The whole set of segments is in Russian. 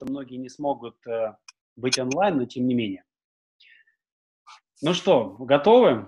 многие не смогут быть онлайн, но тем не менее. Ну что, готовы?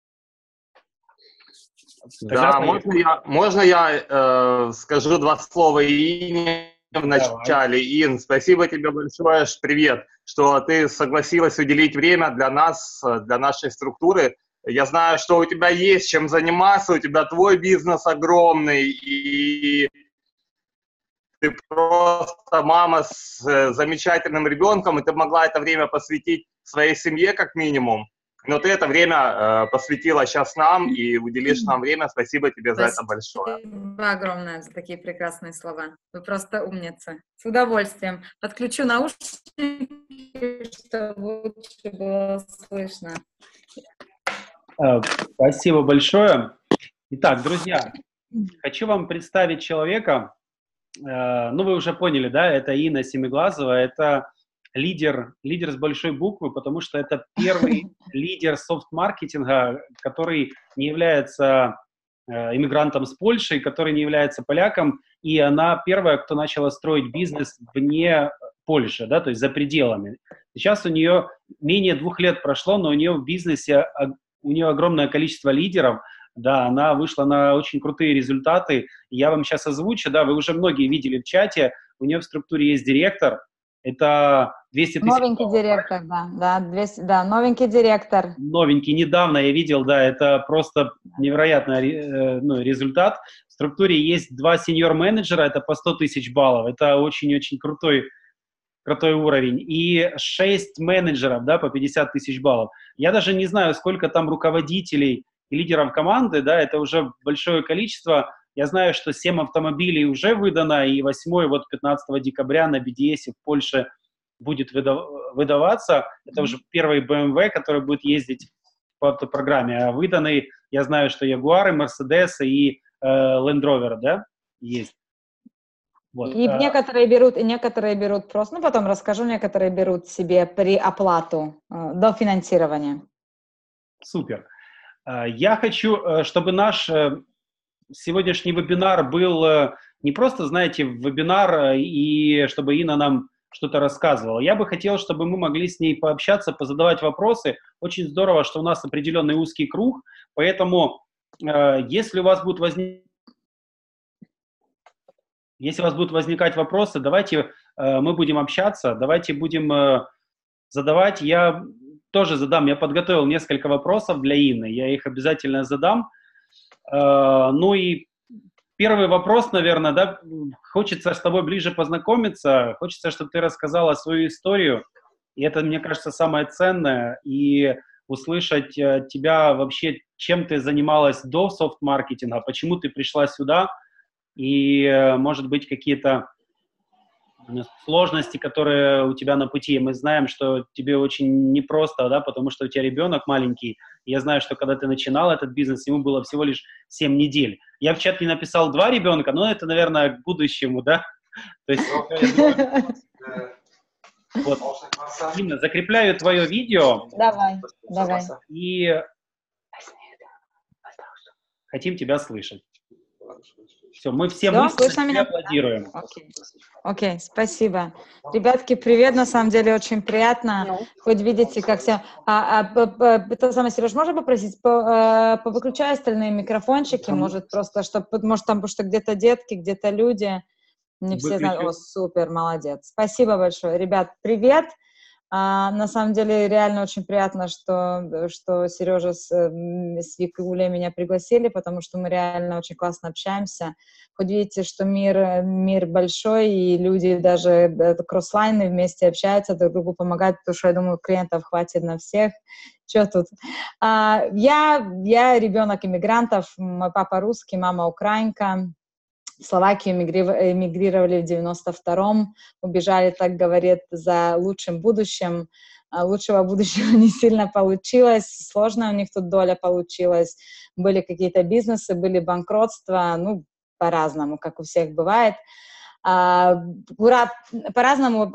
Да, можно я скажу два слова Ине в начале. Ин, спасибо тебе большое, привет, что ты согласилась уделить время для нас, для нашей структуры. Я знаю, что у тебя есть чем заниматься, у тебя твой бизнес огромный, и ты просто мама с замечательным ребенком, и ты могла это время посвятить своей семье как минимум. Но ты это время посвятила сейчас нам и уделишь нам время. Спасибо тебе за это большое. Спасибо огромное за такие прекрасные слова. Вы просто умница. С удовольствием. Подключу наушники, чтобы лучше было слышно. Спасибо большое. Итак, друзья, хочу вам представить человека. Ну, вы уже поняли, да, это Инна Семиглазова, это лидер с большой буквы, потому что это первый лидер софт-маркетинга, который не является иммигрантом с Польши, который не является поляком, и она первая, кто начала строить бизнес вне Польши, да, то есть за пределами. Сейчас у нее менее 2 лет прошло, но у нее в бизнесе, у нее огромное количество лидеров, да, она вышла на очень крутые результаты. Я вам сейчас озвучу, да, вы уже многие видели в чате, у нее в структуре есть директор, это 200 тысяч. Новенький директор, да, 200, да, новенький директор. Новенький, недавно я видел, да, это просто невероятный результат. В структуре есть 2 сеньор-менеджера, это по 100 тысяч баллов, это очень-очень крутой уровень, и 6 менеджеров, да, по 50 тысяч баллов. Я даже не знаю, сколько там руководителей и лидеров команды, да, это уже большое количество. Я знаю, что 7 автомобилей уже выдано, и 8-й вот 15 декабря на BDS в Польше будет выдаваться. Это уже первый BMW, который будет ездить по автопрограмме. А выданный, я знаю, что Ягуары, Мерседесы и Land Rover, да, есть. Вот. И некоторые берут просто, ну, потом расскажу, некоторые берут себе при оплату до финансирования. Супер. Я хочу, чтобы наш сегодняшний вебинар был не просто, знаете, вебинар, и чтобы Инна нам что-то рассказывала. Я бы хотел, чтобы мы могли с ней пообщаться, позадавать вопросы. Очень здорово, что у нас определенный узкий круг, поэтому если у вас будут возникать вопросы, давайте мы будем общаться, давайте будем задавать. Я тоже задам, я подготовил несколько вопросов для Инны, я их обязательно задам. Ну и первый вопрос, наверное, да, хочется с тобой ближе познакомиться, хочется, чтобы ты рассказала свою историю, и это, мне кажется, самое ценное, и услышать тебя вообще, чем ты занималась до софт-маркетинга, почему ты пришла сюда, и, может быть, какие-то сложности, которые у тебя на пути. Мы знаем, что тебе очень непросто, да, потому что у тебя ребенок маленький. Я знаю, что когда ты начинал этот бизнес, ему было всего лишь 7 недель. Я в чате написал 2 ребенка, но это, наверное, к будущему, да? То есть, вот, Инна, закрепляю твое видео. Давай. И хотим тебя слышать. Все, мы все мысленно аплодируем. Окей, спасибо. Ребятки, привет, на самом деле очень приятно. Хоть видите, как все... Это самое, Сереж, можно попросить, повыключай остальные микрофончики, может, просто, чтобы, может, там, потому что где-то детки, где-то люди, не все знают. О, супер, молодец. Спасибо большое. Ребят, привет. На самом деле, реально очень приятно, что Сережа с Викой и Улей меня пригласили, потому что мы реально очень классно общаемся. Хоть видите, что мир большой, и люди даже кросслайны вместе общаются, друг другу помогают, потому что, я думаю, клиентов хватит на всех. Что тут? Я ребенок иммигрантов, мой папа русский, мама украинка. В Словакию эмигрировали в 92-м, убежали, так говорят, за лучшим будущим. Лучшего будущего не сильно получилось, сложная у них тут доля получилась. Были какие-то бизнесы, были банкротства, ну, по-разному, как у всех бывает. По-разному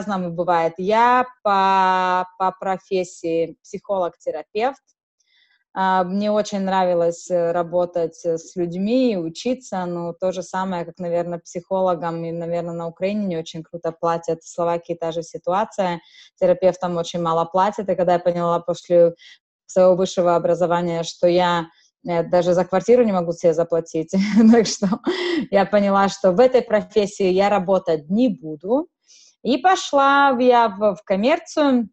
бывает. Я по профессии психолог-терапевт. Мне очень нравилось работать с людьми, учиться, но то же самое, как, наверное, психологам, и, наверное, на Украине не очень круто платят, в Словакии та же ситуация, терапевтам очень мало платят, и когда я поняла после своего высшего образования, что я даже за квартиру не могу себе заплатить, так что я поняла, что в этой профессии я работать не буду, и пошла я в коммерцию.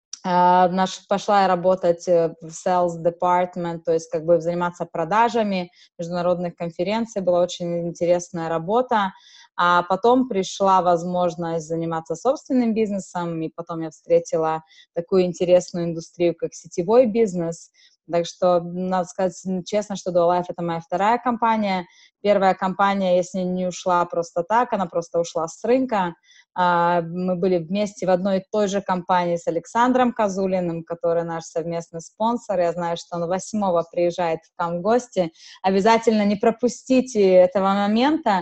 Пошла я работать в sales department, то есть как бы заниматься продажами международных конференций, была очень интересная работа, а потом пришла возможность заниматься собственным бизнесом, и потом я встретила такую интересную индустрию, как сетевой бизнес. Так что, надо сказать честно, что Dualife — это моя вторая компания. Первая компания, если не ушла просто так, она просто ушла с рынка. Мы были вместе в одной и той же компании с Александром Козулиным, который наш совместный спонсор. Я знаю, что он 8-го приезжает к нам в гости. Обязательно не пропустите этого момента.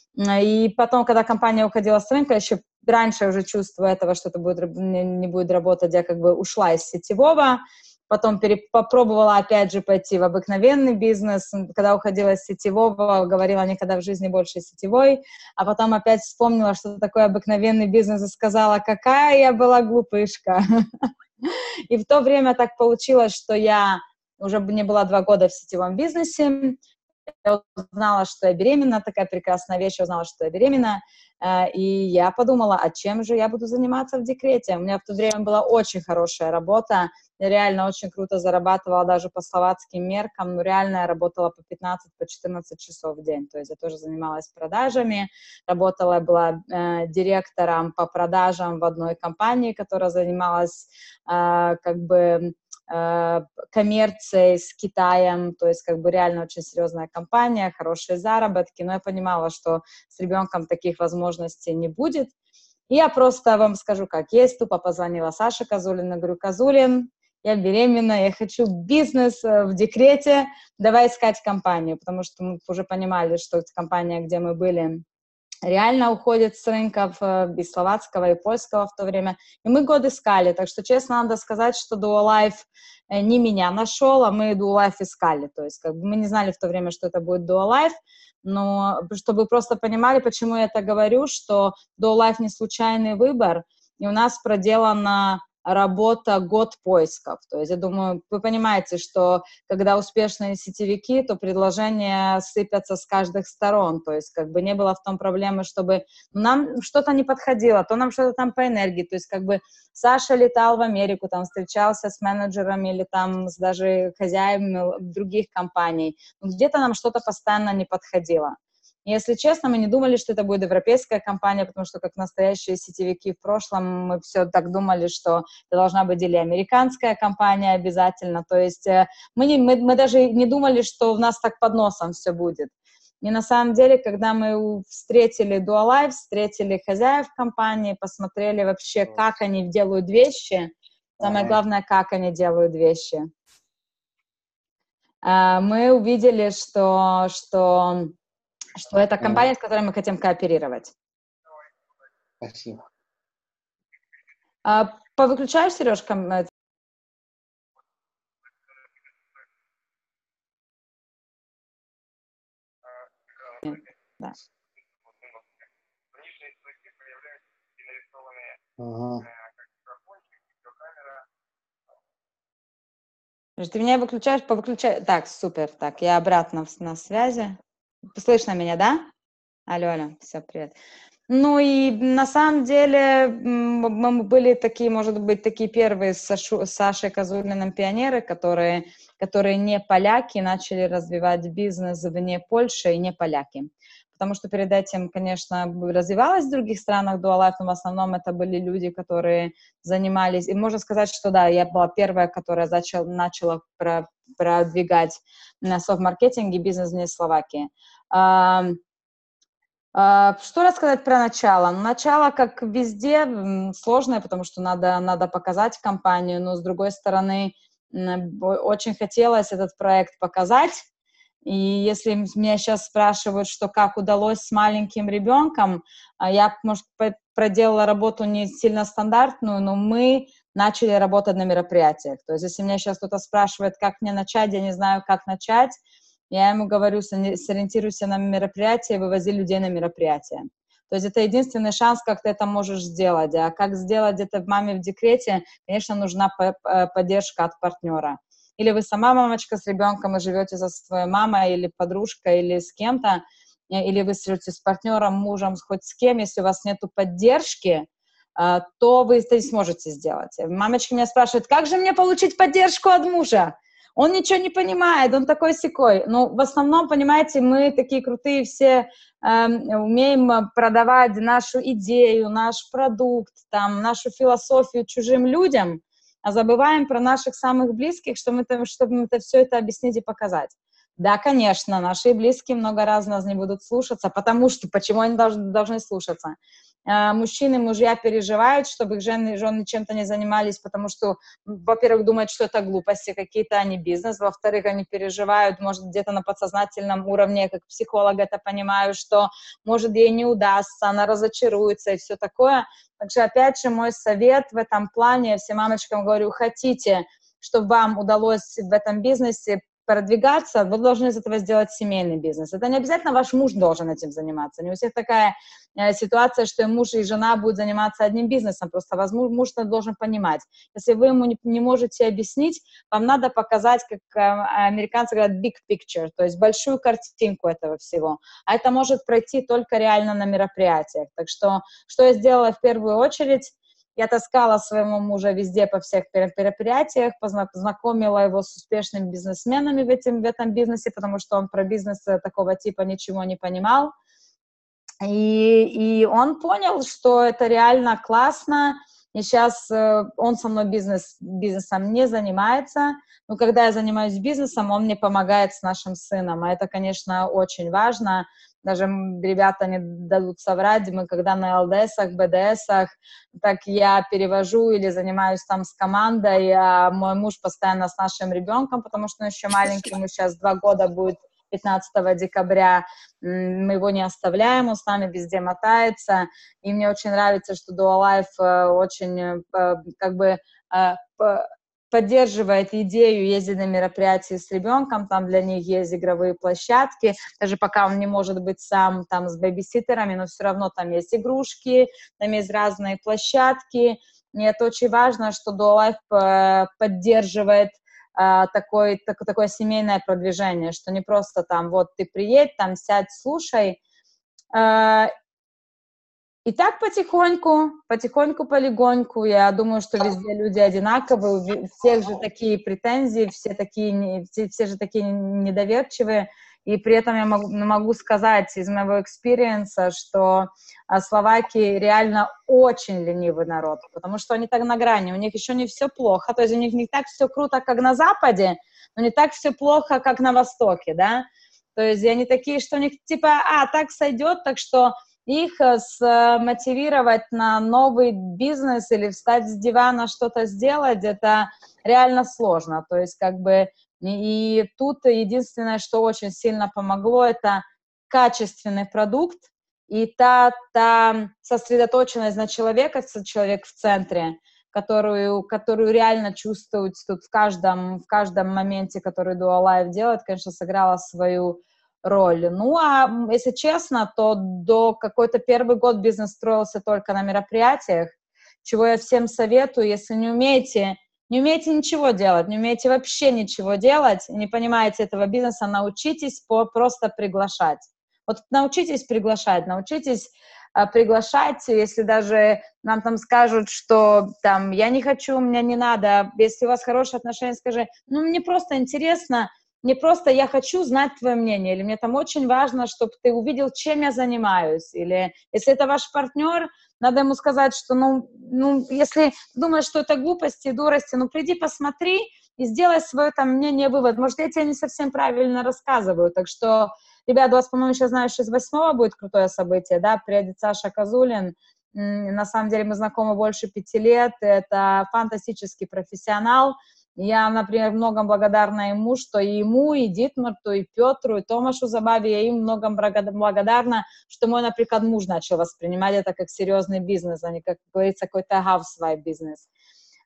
И потом, когда компания уходила с рынка, еще раньше уже чувствую этого, что это не будет работать, я как бы ушла из сетевого. Потом попробовала опять же пойти в обыкновенный бизнес. Когда уходила из сетевого, говорила никогда в жизни больше сетевой. А потом опять вспомнила, что такое обыкновенный бизнес, и сказала, какая я была глупышка. И в то время так получилось, что я уже не была 2 года в сетевом бизнесе. Я узнала, что я беременна, такая прекрасная вещь, я узнала, что я беременна, и я подумала, а чем же я буду заниматься в декрете? У меня в то время была очень хорошая работа, я реально очень круто зарабатывала даже по словацким меркам, но реально я работала по 15-14 часов в день, то есть я тоже занималась продажами, была директором по продажам в одной компании, которая занималась как бы коммерцией с Китаем, то есть как бы реально очень серьезная компания, хорошие заработки, но я понимала, что с ребенком таких возможностей не будет. И я просто вам скажу, как есть, тупо позвонила Саше Козулину, говорю, Козулин, я беременна, я хочу бизнес в декрете, давай искать компанию, потому что мы уже понимали, что компания, где мы были, реально уходит с рынков и словацкого, и польского в то время. И мы год искали, так что, честно, надо сказать, что Dualife не меня нашел, а мы Dualife искали. То есть как бы мы не знали в то время, что это будет Dualife, но чтобы вы просто понимали, почему я это говорю, что Dualife не случайный выбор, и у нас проделана работа год поисков. То есть, я думаю, вы понимаете, что когда успешные сетевики, то предложения сыпятся с каждых сторон. То есть, как бы не было в том проблемы, чтобы нам что-то не подходило, то нам что-то там по энергии. То есть, как бы Саша летал в Америку, там встречался с менеджерами или там с даже хозяевами других компаний. Но где-то нам что-то постоянно не подходило. Если честно, мы не думали, что это будет европейская компания, потому что как настоящие сетевики в прошлом мы все так думали, что это должна быть или американская компания обязательно. То есть мы даже не думали, что у нас так под носом все будет. И на самом деле, когда мы встретили Dualife, встретили хозяев компании, посмотрели вообще, как они делают вещи, самое главное, как они делают вещи, мы увидели, что это компания, с которой мы хотим кооперировать. Спасибо. Повыключаешь, Сережка? Да. Ага. Ты меня выключаешь? Повыключай. Так, супер. Так, я обратно на связи. Слышно меня, да? Алло, все, привет. Ну и на самом деле мы были такие, может быть, такие первые с Сашей Козулиным пионеры, которые не поляки, начали развивать бизнес вне Польши и не поляки. Потому что перед этим, конечно, развивалась в других странах Dualife, но в основном это были люди, которые занимались, и можно сказать, что да, я была первая, которая начала продвигать на софт-маркетинге бизнес вне Словакии. Что рассказать про начало? Начало, как везде, сложное, потому что надо показать компанию, но, с другой стороны, очень хотелось этот проект показать. И если меня сейчас спрашивают, что как удалось с маленьким ребенком, я, может, проделала работу не сильно стандартную, но мы начали работать на мероприятиях. То есть, если меня сейчас кто-то спрашивает, как мне начать, я не знаю, как начать, я ему говорю, сориентируйся на мероприятие, вывози людей на мероприятие. То есть это единственный шанс, как ты это можешь сделать. А как сделать это маме в декрете, конечно, нужна поддержка от партнера. Или вы сама мамочка с ребенком и живете со своей мамой, или подружкой, или с кем-то, или вы живете с партнером, мужем, хоть с кем, если у вас нет поддержки, то вы это не сможете сделать. Мамочка меня спрашивает, как же мне получить поддержку от мужа? Он ничего не понимает, он такой-сякой. Ну, в основном, понимаете, мы такие крутые все, умеем продавать нашу идею, наш продукт, там, нашу философию чужим людям, а забываем про наших самых близких, чтобы им это все это объяснить и показать. Да, конечно, наши близкие много раз нас не будут слушаться, потому что, почему они должны слушаться? Мужчины, мужья переживают, чтобы их жены чем-то не занимались, потому что, во-первых, думают, что это глупости какие-то, а не бизнес, во-вторых, они переживают, может, где-то на подсознательном уровне, как психолог это понимаю, что, может, ей не удастся, она разочаруется и все такое. Так что, опять же, мой совет в этом плане, я всем мамочкам говорю, хотите, чтобы вам удалось в этом бизнесе продвигаться, вы должны из этого сделать семейный бизнес. Это не обязательно ваш муж должен этим заниматься. Не у всех такая ситуация, что и муж, и жена будут заниматься одним бизнесом. Просто муж должен понимать. Если вы ему не можете объяснить, вам надо показать, как американцы говорят, big picture, то есть большую картинку этого всего. А это может пройти только реально на мероприятиях. Так что я сделала в первую очередь? Я таскала своего мужа везде по всех мероприятиях, познакомила его с успешными бизнесменами в этом бизнесе, потому что он про бизнес такого типа ничего не понимал. И он понял, что это реально классно, и сейчас он со мной бизнесом не занимается, но когда я занимаюсь бизнесом, он мне помогает с нашим сыном, а это, конечно, очень важно. Даже ребята не дадут соврать, мы когда на ЛДСах, БДСах, так я перевожу или занимаюсь там с командой, а мой муж постоянно с нашим ребенком, потому что он еще маленький, ему сейчас 2 года будет 15 декабря, мы его не оставляем, он с нами везде мотается, и мне очень нравится, что Dualife очень как бы поддерживает идею ездить на мероприятия с ребенком, там для них есть игровые площадки, даже пока он не может быть сам там с бэбиситерами, но все равно там есть игрушки, там есть разные площадки, и это очень важно, что Dualife поддерживает такое семейное продвижение, что не просто там вот ты приедь, там сядь, слушай. И так потихоньку, полегоньку, я думаю, что везде люди одинаковые, у всех же такие претензии, все же такие недоверчивые, и при этом я могу сказать из моего экспириенса, что словаки реально очень ленивый народ, потому что они так на грани, у них еще не все плохо, то есть у них не так все круто, как на Западе, но не так все плохо, как на Востоке, да, то есть они такие, что у них типа, так сойдет, так что их мотивировать на новый бизнес или встать с дивана что-то сделать, это реально сложно. То есть как бы и тут единственное, что очень сильно помогло, это качественный продукт и та сосредоточенность на человека, человек в центре, которую реально чувствуют тут в каждом моменте, который Dualife делает, конечно, сыграла свою роль. Ну, а если честно, то до какой-то первый год бизнес строился только на мероприятиях, чего я всем советую, если не умеете ничего делать, не умеете вообще ничего делать, не понимаете этого бизнеса, научитесь просто приглашать. Вот научитесь приглашать, если даже нам там скажут, что там я не хочу, мне не надо, если у вас хорошие отношения, скажи, мне просто интересно, я хочу знать твое мнение, или мне там очень важно, чтобы ты увидел, чем я занимаюсь, или если это ваш партнер, надо ему сказать, что, если думаешь, что это глупости и дурости, приди, посмотри и сделай свое там мнение, вывод. Может, я тебе не совсем правильно рассказываю, так что, ребят, у вас, по-моему, сейчас, знаю, 6/8 будет крутое событие, да, приедет Саша Козулин, на самом деле мы знакомы больше 5 лет, это фантастический профессионал. Я, например, многом благодарна ему, что и ему, и Дитмарту, и Петру, и Томашу Забаве, я им многом благодарна, что мой, например, муж начал воспринимать это как серьезный бизнес, а не, как говорится, какой-то housewife бизнес.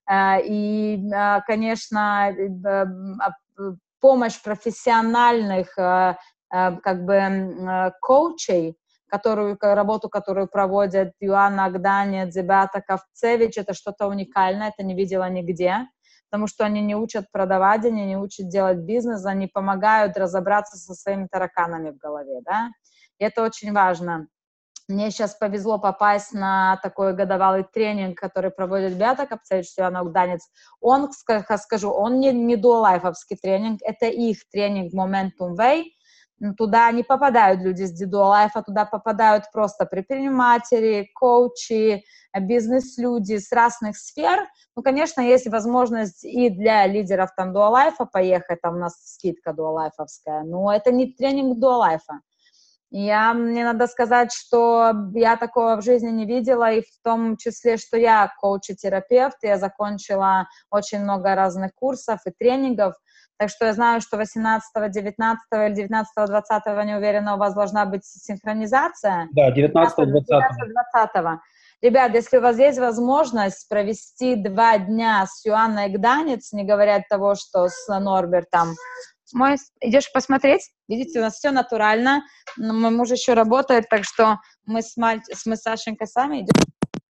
и, конечно, помощь профессиональных как бы коучей, работу, которую проводят Иоанна Агданец, Беата Кавцевич, это что-то уникальное, это не видела нигде, потому что они не учат продавать, они не учат делать бизнес, они помогают разобраться со своими тараканами в голове, да, и это очень важно. Мне сейчас повезло попасть на такой годовалый тренинг, который проводит Беата Кавцевич, Иоанн Агданец. Он, скажу, он не дуалайфовский тренинг, это их тренинг Momentum Way. Туда не попадают люди с дуалайфа, туда попадают просто предприниматели, коучи, бизнес-люди с разных сфер. Ну, конечно, есть возможность и для лидеров там дуалайфа поехать, там у нас скидка дуалайфовская, но это не тренинг дуалайфа. Мне надо сказать, что я такого в жизни не видела, и в том числе, что я коуч и терапевт, я закончила очень много разных курсов и тренингов, так что я знаю, что 18, 19 или 19, 20, не уверена, у вас должна быть синхронизация. Да, 19, 20. Ребят, если у вас есть возможность провести 2 дня с Иоанной Агданец, не говоря того, что с Норбертом, идешь посмотреть? Видите, у нас все натурально. Мой муж еще работает, так что мы с Сашенькой сами идем.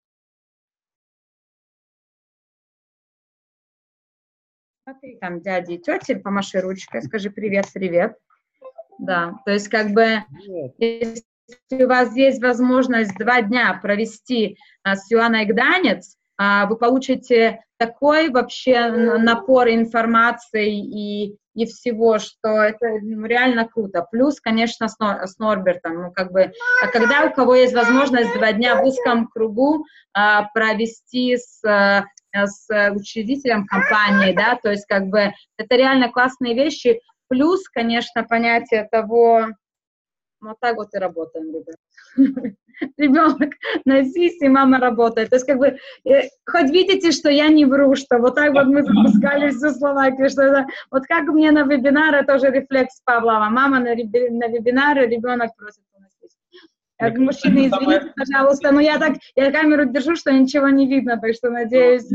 Смотри, там дяди и тети, помаши ручкой, скажи привет. Да, то есть как бы, если у вас есть возможность 2 дня провести с Иоанной Агданец, вы получите такой вообще напор информации и всего, что это реально круто. Плюс, конечно, с Норбертом, ну, как бы, а когда у кого есть возможность 2 дня в узком кругу провести с учредителем компании, да, то есть, как бы, это реально классные вещи. Плюс, конечно, понятие того, вот так вот и работаем, ребят. Ребенок на СИС, и мама работает. То есть, как бы, хоть видите, что я не вру, что вот так вот мы запускали всю Словакию, что это, вот как у меня на вебинары, тоже рефлекс Павлова. Мама на вебинары, ребенок просит у нас СИС. Мужчины, извините, пожалуйста, но я камеру держу, что ничего не видно, так что, надеюсь...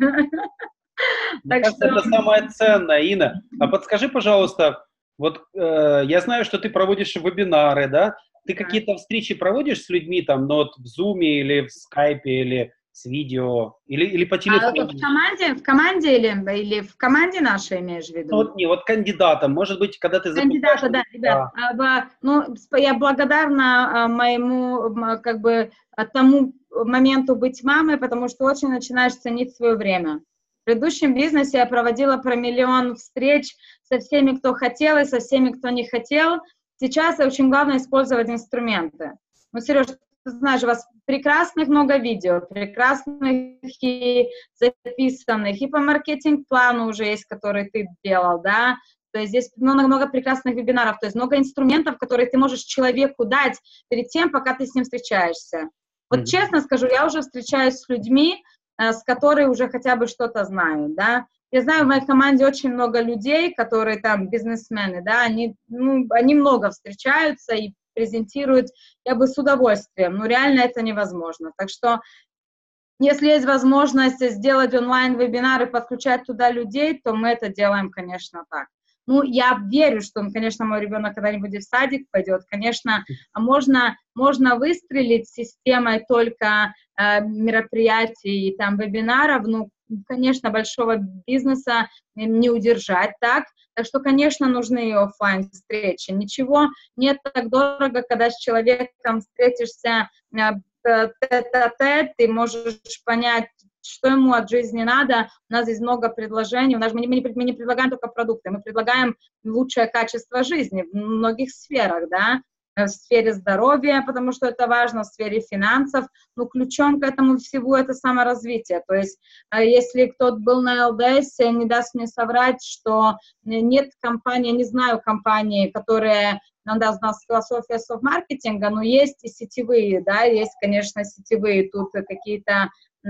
Мне кажется, это самое ценное, Инна. А подскажи, пожалуйста, вот я знаю, что ты проводишь вебинары, да? Ты какие-то встречи проводишь с людьми там, ну, вот в Zoom или в Skype, или с видео, или по телефону? В команде или в команде нашей имеешь в виду? Ну, вот не, вот кандидатам, может быть, когда ты запускаешь... Кандидата, да, ребят. Да. Ну, я благодарна моему, как бы, тому моменту быть мамой, потому что очень начинаешь ценить свое время. В предыдущем бизнесе я проводила про 1 миллион встреч со всеми, кто хотел, и со всеми, кто не хотел. Сейчас очень главное использовать инструменты. Ну, Сереж, ты знаешь, у вас прекрасных много видео, прекрасных и записанных, и по маркетинг-плану уже есть, который ты делал, да, то есть здесь много прекрасных вебинаров, то есть много инструментов, которые ты можешь человеку дать перед тем, пока ты с ним встречаешься. Вот честно скажу, я уже встречаюсь с людьми, с которыми уже хотя бы что-то знают, да. Я знаю, в моей команде очень много людей, которые там бизнесмены, да, они много встречаются и презентируют, я бы с удовольствием, но реально это невозможно. Так что, если есть возможность сделать онлайн-вебинар и подключать туда людей, то мы это делаем, конечно, так. Ну, я верю, что, конечно, мой ребенок когда-нибудь в садик пойдет. Конечно, можно выстрелить системой только мероприятий и там вебинаров, ну, конечно, большого бизнеса не удержать так. Так что, конечно, нужны и офлайн встречи. Ничего нет так дорого, когда с человеком встретишься тет-а-тет, ты можешь понять, что ему от жизни надо. У нас здесь много предложений. Мы не предлагаем только продукты, мы предлагаем лучшее качество жизни в многих сферах, да, в сфере здоровья, потому что это важно, в сфере финансов. Но ключом к этому всему это саморазвитие. То есть, если кто-то был на ЛДС, не даст мне соврать, что нет компании, не знаю компании, которые... у нас философия софт-маркетинга, но есть и сетевые, да, есть, конечно, сетевые, тут какие-то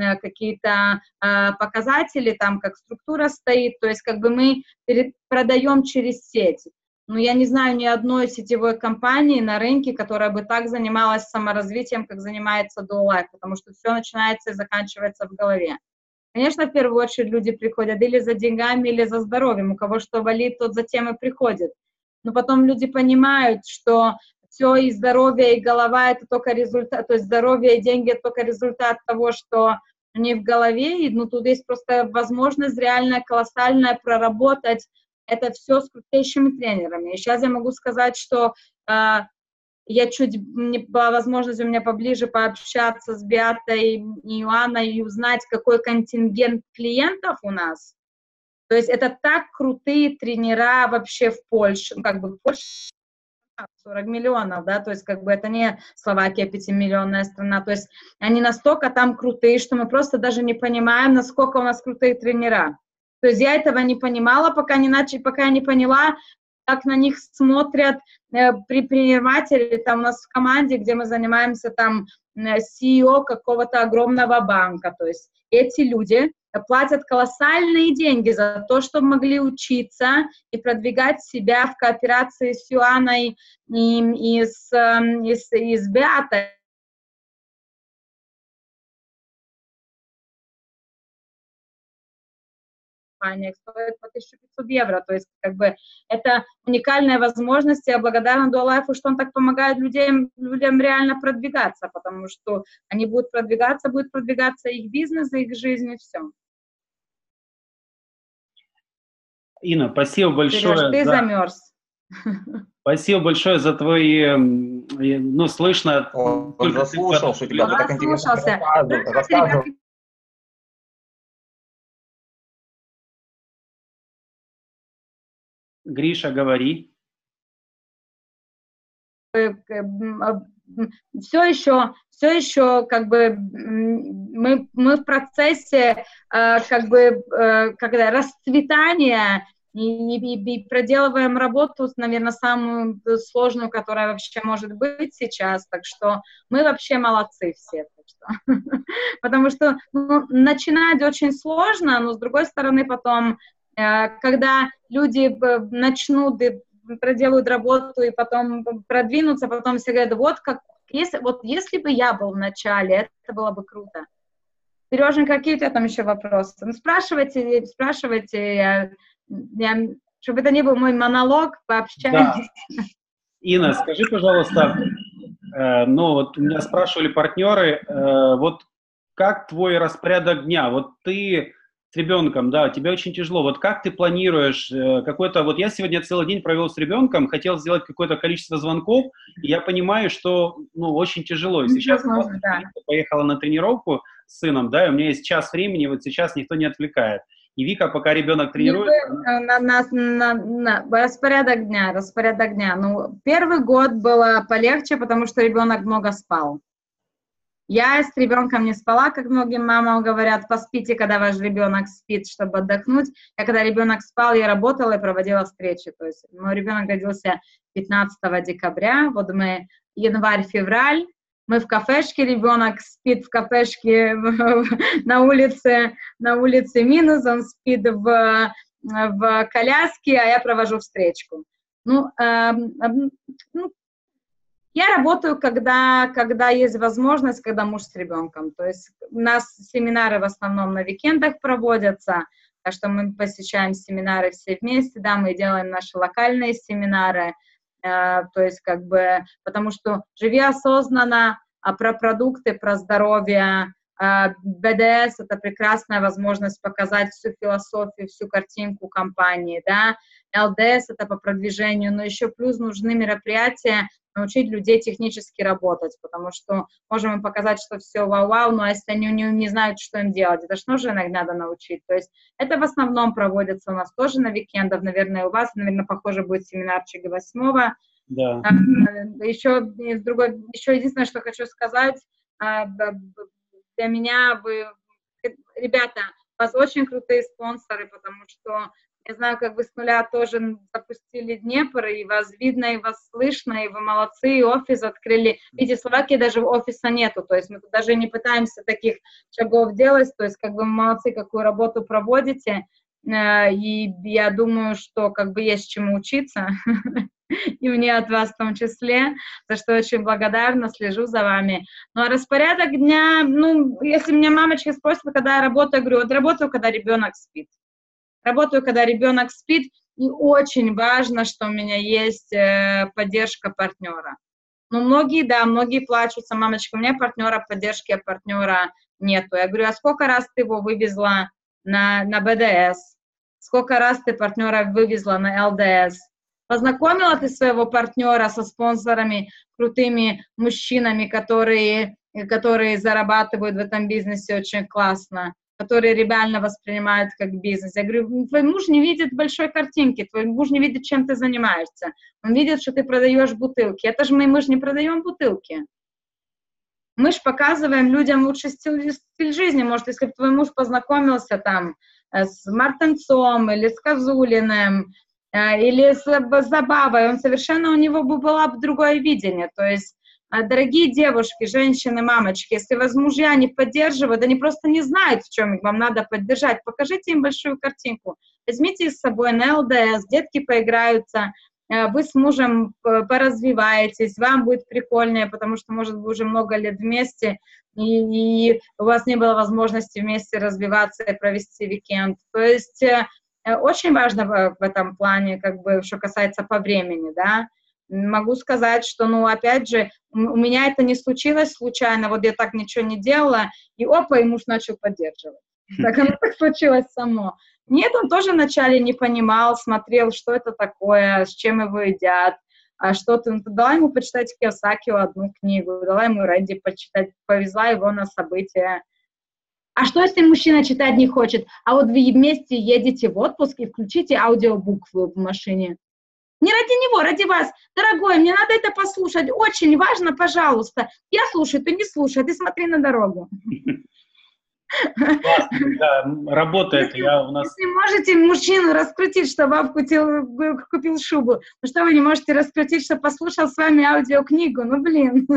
показатели, там как структура стоит, то есть как бы мы продаем через сеть. Но я не знаю ни одной сетевой компании на рынке, которая бы так занималась саморазвитием, как занимается DoLife, потому что все начинается и заканчивается в голове. Конечно, в первую очередь люди приходят или за деньгами, или за здоровьем. У кого что болит, тот затем и приходит. Но потом люди понимают, что все и здоровье, и голова — это только результат, то есть здоровье и деньги — это только результат того, что не в голове, и, ну, тут есть просто возможность реально колоссальная проработать это все с крутейшими тренерами. И сейчас я могу сказать, что я была возможность у меня поближе пообщаться с Беатой и Иоанной и узнать, какой контингент клиентов у нас. То есть это так крутые тренера вообще в Польше, ну, как бы в Польше 40 миллионов, да, то есть как бы это не Словакия 5-миллионная страна, то есть они настолько там крутые, что мы просто даже не понимаем, насколько у нас крутые тренера. То есть я этого не понимала, пока я не поняла, как на них смотрят предприниматели, там у нас в команде, где мы занимаемся, там CEO какого-то огромного банка, то есть эти люди платят колоссальные деньги за то, чтобы могли учиться и продвигать себя в кооперации с Иоанной и с Беатой. Стоит по 1500 евро, то есть как бы это уникальная возможность, я благодарна Дуалайфу, что он так помогает людям реально продвигаться, потому что они будут продвигаться их бизнес, их жизнь и все. Инна, спасибо большое. Сереж, ты замерз. Спасибо большое за твои, ну, слышно... Он заслушал, что тебя так интересно рассказывал. Гриша, говори. Все еще как бы мы в процессе как бы когда расцветания и проделываем работу, наверное, самую сложную, которая вообще может быть сейчас, так что мы вообще молодцы все. Потому что начинать очень сложно, но с другой стороны потом, когда люди начнут проделают работу и потом продвинутся, потом все говорят, если бы я был в начале, это было бы круто. Сережа, какие у тебя там еще вопросы? Ну, спрашивайте, чтобы это не был мой монолог, пообщаемся. Да. Инна, скажи, пожалуйста, ну вот меня спрашивали партнеры, вот как твой распорядок дня? Вот ты с ребенком, да, тебе очень тяжело. Вот как ты планируешь какой-то... Вот я сегодня целый день провел с ребенком, хотел сделать какое-то количество звонков, и я понимаю, что, ну, очень тяжело. И сейчас поехала на тренировку с сыном, да, и у меня есть час времени, вот сейчас никто не отвлекает. И Вика, пока ребенок тренируется... Распорядок дня. Ну, первый год было полегче, потому что ребенок много спал. Я с ребенком не спала, как многим мамам говорят, поспите, когда ваш ребенок спит, чтобы отдохнуть. Я когда ребенок спал, я работала и проводила встречи. То есть мой ребенок родился 15 декабря, вот мы январь-февраль, мы в кафешке, ребенок спит в кафешке на улице минус, он спит в коляске, а я провожу встречку. Я работаю, когда есть возможность, когда муж с ребенком. То есть у нас семинары в основном на уикендах проводятся, так что мы посещаем семинары все вместе, да, мы делаем наши локальные семинары, то есть как бы, потому что живи осознанно, про продукты, про здоровье, БДС — это прекрасная возможность показать всю философию, всю картинку компании, да, ЛДС — это по продвижению, но еще плюс нужны мероприятия, научить людей технически работать, потому что можем им показать, что все вау-вау, но если они не знают, что им делать, это же тоже надо научить. То есть это в основном проводится у нас тоже на уикендах, наверное, у вас, наверное, похоже, будет семинарчик 8-го. Да. Еще единственное, что хочу сказать, для меня ребята, у вас очень крутые спонсоры, потому что я знаю, как вы с нуля тоже запустили Днепр, и вас видно, и вас слышно, и вы молодцы, и офис открыли. Видите, в Словакии даже офиса нету, то есть мы тут даже не пытаемся таких шагов делать, то есть как бы молодцы, какую работу проводите, и я думаю, что как бы есть чему учиться. и мне от вас в том числе, за что очень благодарна, слежу за вами. Ну, а распорядок дня, ну, если меня мамочка спросит, когда я работаю, я говорю, вот работаю, когда ребенок спит. Работаю, когда ребенок спит, и очень важно, что у меня есть поддержка партнера. Ну, многие плачутся, мамочка, у меня партнера, поддержки партнера нету. Я говорю, а сколько раз ты его вывезла на БДС? Сколько раз ты партнера вывезла на ЛДС? Познакомила ты своего партнера со спонсорами, крутыми мужчинами, которые зарабатывают в этом бизнесе очень классно, которые реально воспринимают как бизнес. Я говорю, твой муж не видит большой картинки, твой муж не видит, чем ты занимаешься. Он видит, что ты продаешь бутылки. Это же мы же не продаем бутылки. Мы же показываем людям лучший стиль жизни. Может, если бы твой муж познакомился там с Мартенцом или с Козулиным, или с Забавой, у него бы было бы другое видение. То есть, дорогие девушки, женщины, мамочки, если вас мужья не поддерживают, они просто не знают, в чем вам надо поддержать, покажите им большую картинку. Возьмите их с собой на ЛДС, детки поиграются, вы с мужем поразвиваетесь, вам будет прикольнее, потому что, может, вы уже много лет вместе, и у вас не было возможности вместе развиваться и провести уикенд. То есть очень важно в этом плане, как бы, что касается по времени, да. Могу сказать, что, ну, опять же, у меня это не случилось случайно, вот я так ничего не делала, и опа, и муж начал поддерживать. Так оно так случилось само. Нет, он тоже вначале не понимал, смотрел, что это такое, с чем его едят, а что ты, дала ему почитать Кийосаки одну книгу, дала ему Рэнди почитать, повезла его на события. А что, если мужчина читать не хочет? А вот вы вместе едете в отпуск и включите аудиобук в машине. Не ради него, ради вас. Дорогой, мне надо это послушать. Очень важно, пожалуйста. Я слушаю, ты не слушай, ты смотри на дорогу. Классно, да, работает. Если можете мужчину раскрутить, чтобы он купил шубу, ну что вы не можете раскрутить, чтобы послушал с вами аудиокнигу? Ну, блин.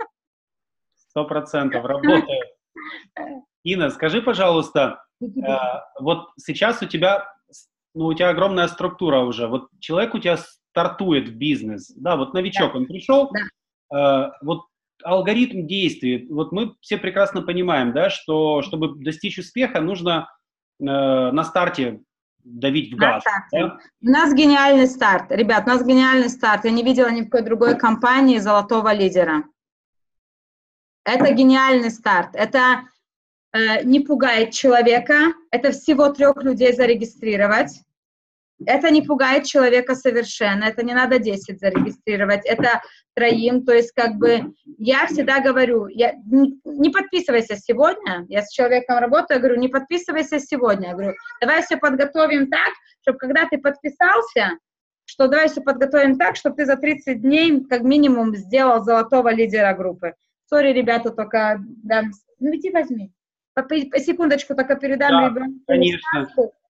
100% работает. Инна, скажи, пожалуйста, вот сейчас у тебя огромная структура уже. Вот человек у тебя стартует в бизнес, да, вот новичок, он пришел, вот алгоритм действий, вот мы все прекрасно понимаем, да, что чтобы достичь успеха, нужно на старте давить в газ. Да? У нас гениальный старт, ребят, у нас гениальный старт. Я не видела ни в какой другой компании золотого лидера. Это гениальный старт. Это не пугает человека, это всего 3 людей зарегистрировать. Это не пугает человека совершенно, это не надо 10 зарегистрировать, это 3, то есть как бы я всегда говорю, не подписывайся сегодня, я с человеком работаю, я говорю, не подписывайся сегодня, я говорю, давай все подготовим так, чтобы когда ты подписался, давай все подготовим так, чтобы ты за 30 дней как минимум сделал золотого лидера группы. Сори, ребята, только, да, иди возьми. Секундочку, только передам ребенку. Конечно.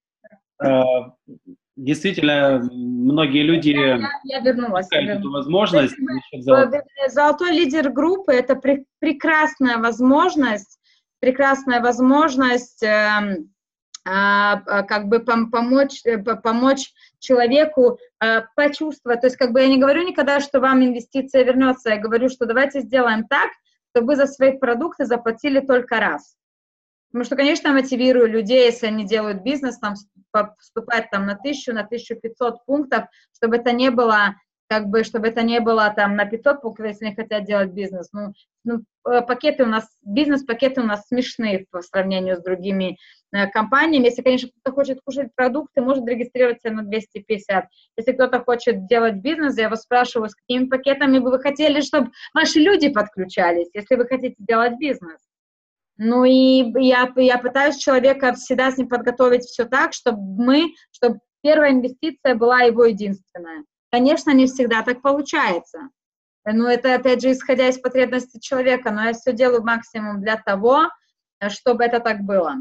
Действительно, многие люди я вернулась. эту возможность. Золотой лидер группы – это прекрасная возможность как бы помочь человеку почувствовать. То есть как бы я не говорю никогда, что вам инвестиция вернется, я говорю, что давайте сделаем так, чтобы вы за свои продукты заплатили только раз. Потому что, конечно, мотивирую людей, если они делают бизнес, там, вступать там, на 1000, на 1500 пунктов, чтобы это не было, как бы, чтобы это не было там, на 500 пунктов, если они хотят делать бизнес. Бизнес-пакеты у нас смешные по сравнению с другими компаниями. Если, конечно, кто-то хочет кушать продукты, может регистрироваться на 250. Если кто-то хочет делать бизнес, я вас спрашиваю, с какими пакетами бы вы хотели, чтобы ваши люди подключались, если вы хотите делать бизнес. Ну и я пытаюсь человека всегда с ним подготовить все так, чтобы первая инвестиция была его единственная. Конечно, не всегда так получается. Но это, опять же, исходя из потребностей человека, но я все делаю максимум для того, чтобы это так было.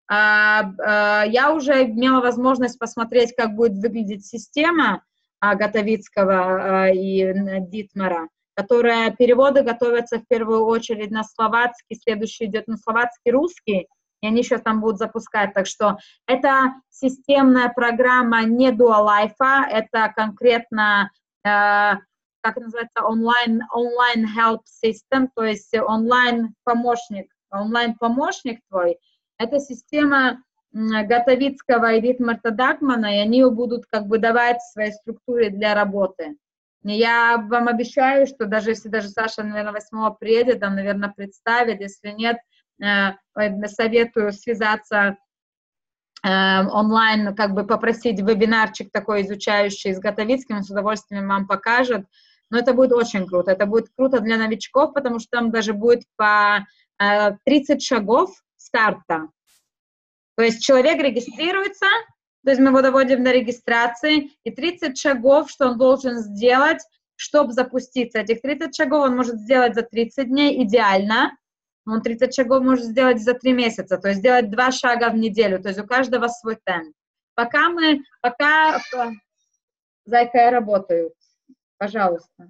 Я уже имела возможность посмотреть, как будет выглядеть система Готовицкого и Дитмара, которая переводы готовятся в первую очередь на словацкий, следующий идет на словацкий, русский, и они сейчас там будут запускать. Так что это системная программа не Dual Life, это конкретно как называется, онлайн help system, то есть онлайн-помощник твой. Это система Готовицкого и Дитмарта Дакмана, и они ее будут как бы давать в своей структуре для работы. И я вам обещаю, что даже если Саша, наверное, 8-го приедет, там, наверное, представит, если нет, советую связаться онлайн, как бы попросить вебинарчик такой изучающий с Готовицким, он с удовольствием вам покажет. Но это будет очень круто. Это будет круто для новичков, потому что там даже будет по 30 шагов старта. То есть человек регистрируется, то есть мы его доводим до регистрации, и 30 шагов, что он должен сделать, чтобы запуститься. Этих 30 шагов он может сделать за 30 дней, идеально. Он 30 шагов может сделать за 3 месяца, то есть сделать 2 шага в неделю, то есть у каждого свой темп. Пока Зайка, я работаю, пожалуйста.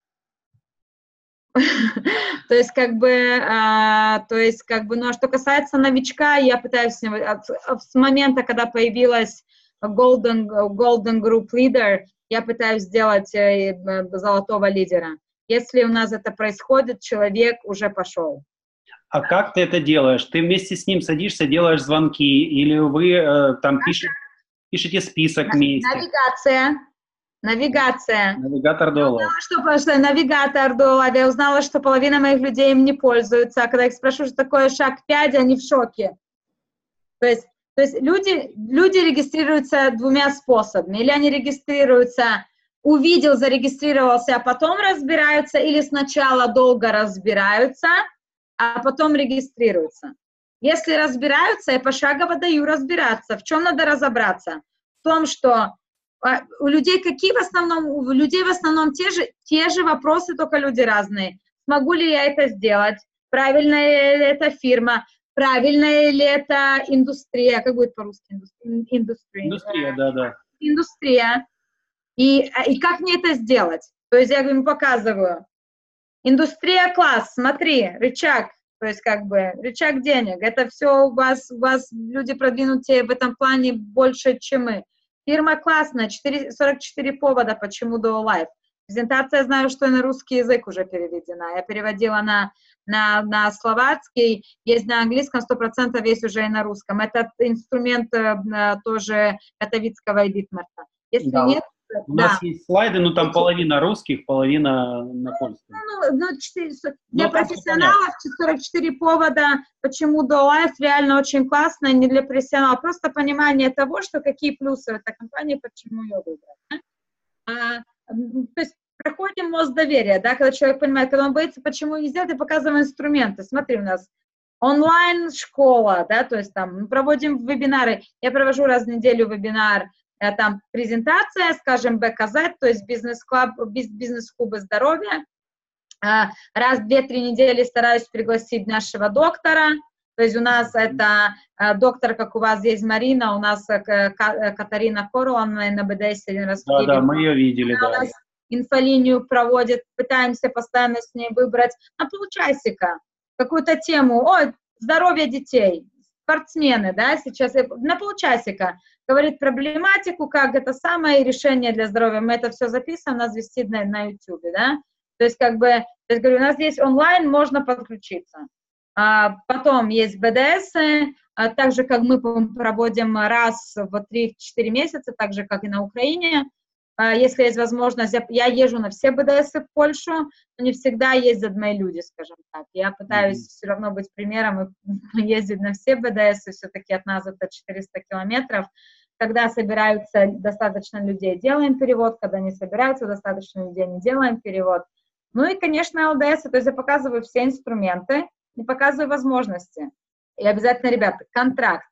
То есть, как бы, ну, а что касается новичка, я пытаюсь с момента, когда появилась Golden Group Leader, я пытаюсь сделать золотого лидера. Если у нас это происходит, человек уже пошел. А как ты это делаешь? Ты вместе с ним садишься, делаешь звонки, или вы там пишете список вместе? Навигация. Навигатор до Олайф. Навигатор до Олайф. Я узнала, что половина моих людей им не пользуются. А когда я их спрошу, что такое шаг 5, они в шоке. То есть люди регистрируются 2 способами. Или они регистрируются, увидел, зарегистрировался, а потом разбираются, или сначала долго разбираются, а потом регистрируются. Если разбираются, я пошагово даю разбираться. В чем надо разобраться? В том, что у людей у людей в основном те же вопросы, только люди разные. Смогу ли я это сделать? Правильная ли это фирма? Правильная ли это индустрия? Как будет по-русски? Индустрия, да. Индустрия. И как мне это сделать? То есть я ему показываю. Индустрия класс, смотри, рычаг. То есть как бы рычаг денег. Это все у вас люди продвинутые в этом плане больше, чем мы. Фирма классная, 44 повода, почему до Олайф. Презентация, знаю, что и на русский язык уже переведена. Я переводила на словацкий, есть на английском, 100% есть уже и на русском. Это инструмент тоже Готовицкого и Дитмарта. Если да. Нет, у нас есть слайды, но там половина русских, половина на польском. Для профессионалов 44 повода, почему до Олайф реально очень классно, не для профессионалов, просто понимание того, что какие плюсы в этой компании, почему ее выбрать. То есть проходим мост доверия, да, когда человек понимает, когда он боится, почему не сделать, и показываем инструменты. Смотри, у нас онлайн-школа, да, то есть там мы проводим вебинары, я провожу раз в неделю вебинар, там презентация, скажем, БКЗ, то есть бизнес-клубы здоровья. Раз в 2-3 недели стараюсь пригласить нашего доктора, то есть у нас это доктор, как у вас есть Марина, у нас Катарина Корол, она на БДС один раз. Да, мы ее видели, да. У нас инфолинию проводит, пытаемся постоянно с ней выбрать на полчасика какую-то тему, здоровье детей, спортсмены, да, сейчас на полчасика говорит проблематику, как это самое решение для здоровья. Мы это все записываем, у нас висит на YouTube, да. То есть, как бы, говорю, у нас здесь онлайн можно подключиться. Потом есть БДС, так же, как мы проводим раз в 3-4 месяца, так же, как и на Украине. Если есть возможность, я езжу на все БДС в Польшу, но не всегда ездят мои люди, скажем так. Я пытаюсь все равно быть примером и ездить на все БДС, все-таки от нас это 400 километров. Когда собираются достаточно людей, делаем перевод, когда не собираются достаточно людей, не делаем перевод. Ну и, конечно, ЛДС, то есть я показываю все инструменты и показываю возможности. И обязательно, ребята, контракт.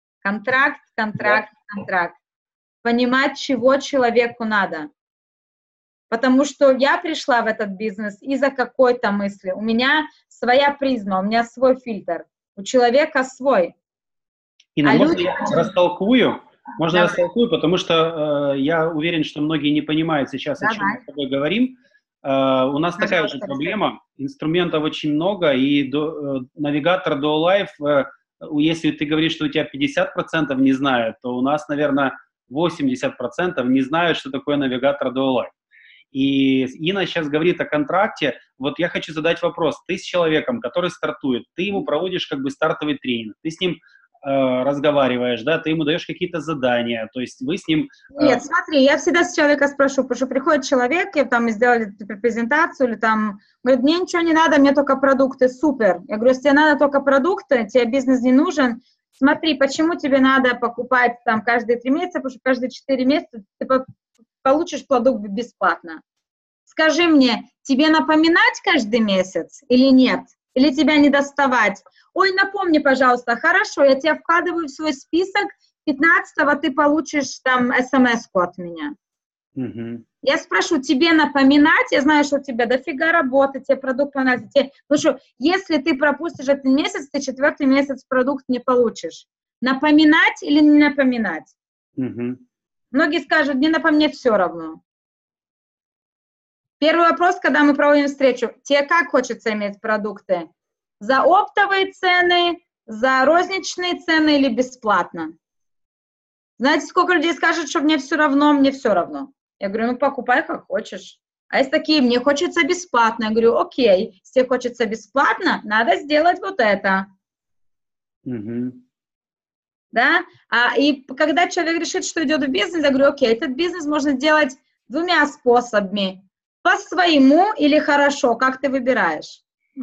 Понимать, чего человеку надо. Потому что я пришла в этот бизнес из-за какой-то мысли. У меня своя призма, у меня свой фильтр. У человека свой. Инна, можно я растолкую? Можно я растолкую, потому что я уверен, что многие не понимают сейчас, о чем мы с тобой говорим. У нас такая же проблема. Инструментов очень много, и навигатор до Олайф, если ты говоришь, что у тебя 50% не знают, то у нас, наверное, 80% не знают, что такое навигатор до Олайф. И Инна сейчас говорит о контракте. Вот я хочу задать вопрос. Ты с человеком, который стартует, ты ему проводишь как бы стартовый тренинг, ты с ним разговариваешь, да, ты ему даешь какие-то задания, то есть вы с ним... Нет, смотри, я всегда с человека спрошу, потому что приходит человек, я там сделали презентацию, или там, говорит, мне ничего не надо, мне только продукты, супер. Я говорю, если тебе надо только продукты, тебе бизнес не нужен, смотри, почему тебе надо покупать там каждые 3 месяца, потому что каждые 4 месяца ты получишь продукт бесплатно. Скажи мне, тебе напоминать каждый месяц или нет? Или тебя не доставать? Ой, напомни, пожалуйста, хорошо, я тебя вкладываю в свой список, 15-го ты получишь там смс-ку от меня. Я спрошу, тебе напоминать, я знаю, что у тебя дофига работы, тебе продукт понравится. Потому что если ты пропустишь этот месяц, ты 4-й месяц продукт не получишь. Напоминать или не напоминать? Многие скажут, не напомнить все равно. Первый вопрос, когда мы проводим встречу, тебе как хочется иметь продукты? За оптовые цены, за розничные цены или бесплатно? Знаете, сколько людей скажет, что мне все равно, мне все равно. Я говорю, ну покупай как хочешь. А есть такие, мне хочется бесплатно. Я говорю, окей, если тебе хочется бесплатно, надо сделать вот это. Да? И когда человек решит, что идет в бизнес, я говорю, окей, этот бизнес можно делать 2 способами. По-своему или хорошо, как ты выбираешь?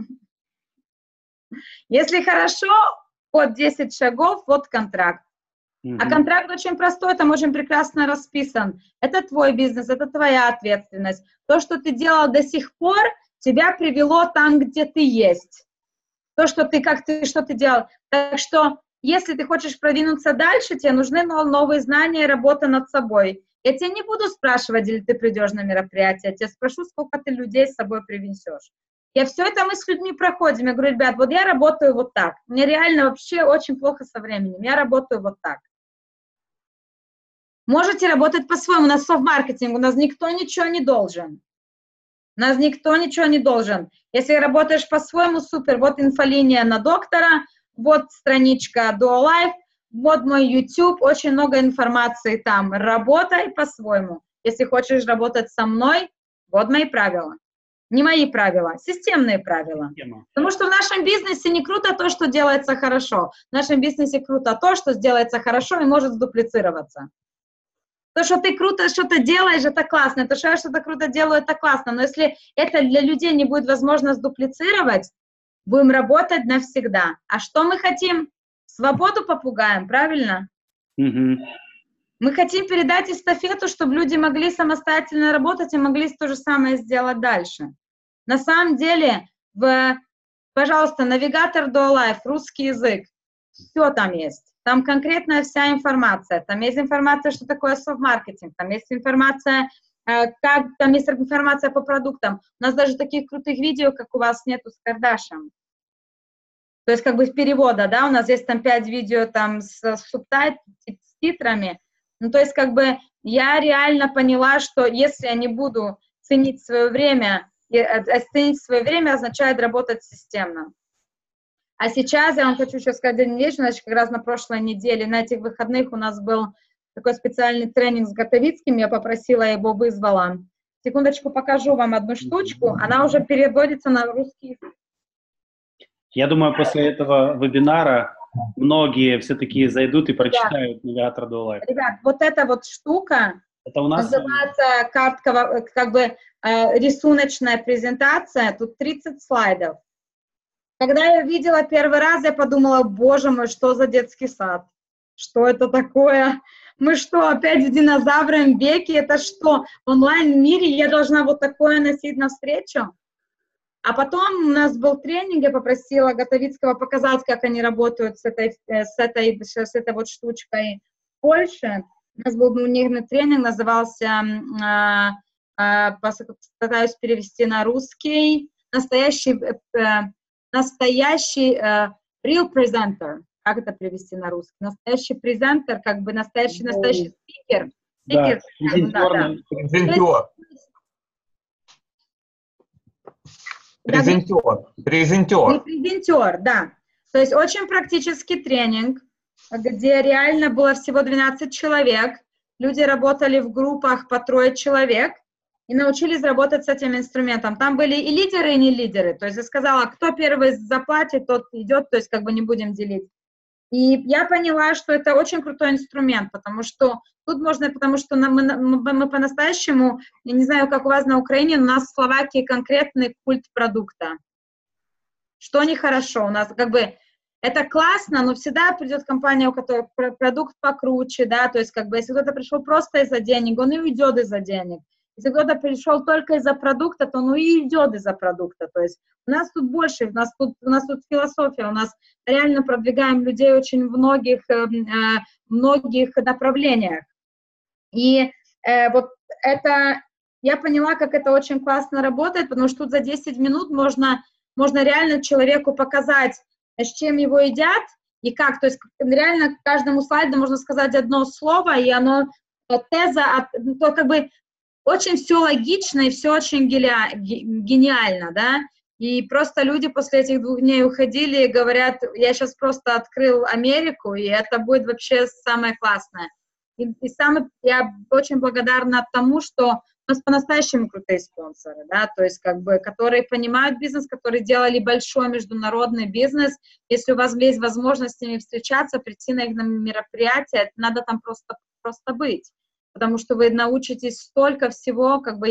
Если хорошо, вот 10 шагов, вот контракт. А контракт очень простой, там очень прекрасно расписан. Это твой бизнес, это твоя ответственность. То, что ты делал до сих пор, тебя привело там, где ты есть. То, что ты делал. Так что, если ты хочешь продвинуться дальше, тебе нужны новые знания и работа над собой. Я тебя не буду спрашивать, или ты придешь на мероприятие, я тебя спрошу, сколько ты людей с собой привнесешь. Я все это мы с людьми проходим. Я говорю, ребят, вот я работаю вот так. Мне реально вообще очень плохо со временем. Я работаю вот так. Можете работать по-своему. У нас софт-маркетинг, у нас никто ничего не должен. У нас никто ничего не должен. Если работаешь по-своему, супер. Вот инфолиния на доктора, вот страничка DuoLife, вот мой YouTube, очень много информации там. Работай по-своему. Если хочешь работать со мной, вот мои правила. Не мои правила, системные правила. Потому что в нашем бизнесе не круто то, что делается хорошо. В нашем бизнесе круто то, что сделается хорошо и может сдуплицироваться. То, что ты круто что-то делаешь, это классно. То, что я что-то круто делаю, это классно. Но если это для людей не будет возможно сдуплицировать, будем работать навсегда. А что мы хотим? Свободу попугаем, правильно? Мы хотим передать эстафету, чтобы люди могли самостоятельно работать и могли то же самое сделать дальше. На самом деле, пожалуйста, навигатор DuoLife, русский язык, все там есть. Там конкретная вся информация. Там есть информация, что такое софт-маркетинг. Там есть информация, там есть информация по продуктам. У нас даже таких крутых видео, как у вас, нету с Кардашем. То есть как бы перевода, да, у нас есть там 5 видео там с титрами. Ну, то есть как бы я реально поняла, что если я не буду ценить свое время, ценить свое время означает работать системно. А сейчас я вам хочу еще сказать один вещь, значит, как раз на прошлой неделе, на этих выходных у нас был такой специальный тренинг с Готовицким, я попросила, его вызвала. Секундочку, покажу вам одну штучку, она уже переводится на русский язык. Я думаю, после этого вебинара многие все-таки зайдут и прочитают навигатор DuoLife. Ребят, вот эта вот штука это у нас называется картка, как бы рисуночная презентация, тут 30 слайдов. Когда я видела первый раз, я подумала, боже мой, что за детский сад? Что это такое? Мы что, опять в динозавровом веке? Это что, в онлайн-мире я должна вот такое носить навстречу? А потом у нас был тренинг, я попросила Готовицкого показать, как они работают с этой вот штучкой в Польше. У нас был у них тренинг, назывался, постараюсь перевести на русский, настоящий real presenter. Как это перевести на русский? Настоящий презентер, как бы настоящий спикер. Да, Презентер, да. То есть очень практический тренинг, где реально было всего 12 человек. Люди работали в группах по 3 человек. и научились работать с этим инструментом. Там были и лидеры, и не лидеры. То есть я сказала, кто первый заплатит, тот идет, то есть как бы не будем делить. И я поняла, что это очень крутой инструмент, потому что тут можно, потому что мы по-настоящему, я не знаю, как у вас на Украине, у нас в Словакии конкретный культ продукта. Что нехорошо, у нас как бы это классно, но всегда придет компания, у которой продукт покруче, да, то есть как бы если кто-то пришел просто из-за денег, он и уйдет из-за денег. Если кто-то пришел только из-за продукта, то он и идет из-за продукта. То есть у нас тут больше, у нас тут философия, у нас реально продвигаем людей очень в многих направлениях. И вот это, я поняла, как это очень классно работает, потому что тут за 10 минут можно реально человеку показать, с чем его едят и как. То есть реально к каждому слайду можно сказать одно слово, и оно теза, то как бы очень все логично и все очень гениально, да, и просто люди после этих 2 дней уходили и говорят, я сейчас просто открыл Америку, и это будет вообще самое классное. Я очень благодарна тому, что у нас по-настоящему крутые спонсоры, да, то есть как бы, которые понимают бизнес, которые делали большой международный бизнес. Если у вас есть возможность с ними встречаться, прийти на их мероприятие, надо там просто быть. Потому что вы научитесь столько всего, как бы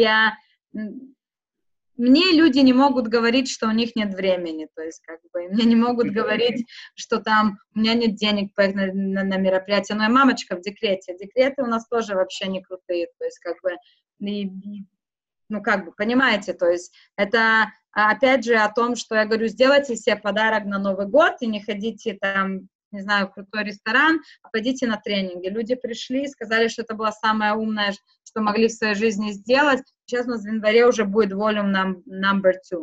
мне люди не могут говорить, что у них нет времени, то есть как бы мне не могут говорить, что там у меня нет денег поехать на мероприятие, но и мамочка в декрете, декреты у нас тоже вообще не крутые, то есть как бы, ну как бы, понимаете, то есть это опять же о том, что я говорю, сделайте себе подарок на Новый год и не ходите там, не знаю, в крутой ресторан, а пойдите на тренинги. Люди пришли и сказали, что это было самое умное, что могли в своей жизни сделать. Сейчас у нас в январе уже будет volume number 2.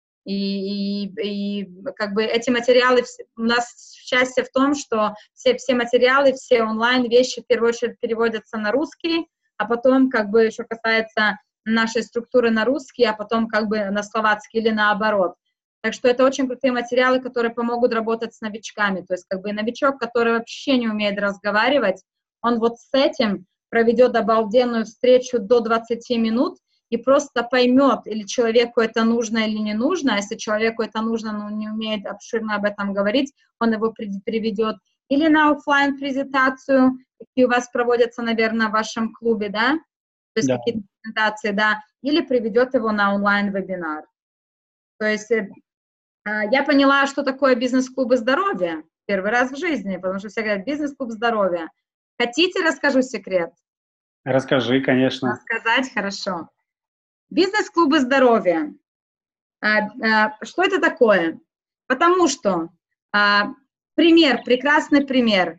И как бы эти материалы, у нас счастье в том, что все материалы, все онлайн-вещи в первую очередь переводятся на русский, а потом как бы еще касается нашей структуры на русский, а потом как бы на словацкий или наоборот. Так что это очень крутые материалы, которые помогут работать с новичками. То есть как бы новичок, который вообще не умеет разговаривать, он вот с этим проведет обалденную встречу до 20 минут и просто поймет, или человеку это нужно или не нужно. А если человеку это нужно, но он не умеет обширно об этом говорить, он его приведет или на офлайн презентацию, какие у вас проводятся, наверное, в вашем клубе, да? То есть какие-то презентации, да, или приведет его на онлайн-вебинар. То есть я поняла, что такое бизнес-клубы здоровья первый раз в жизни, потому что все говорят, бизнес-клуб здоровья. Хотите, расскажу секрет? Расскажи, конечно. Рассказать хорошо. Бизнес-клубы здоровья. Что это такое? Потому что, прекрасный пример.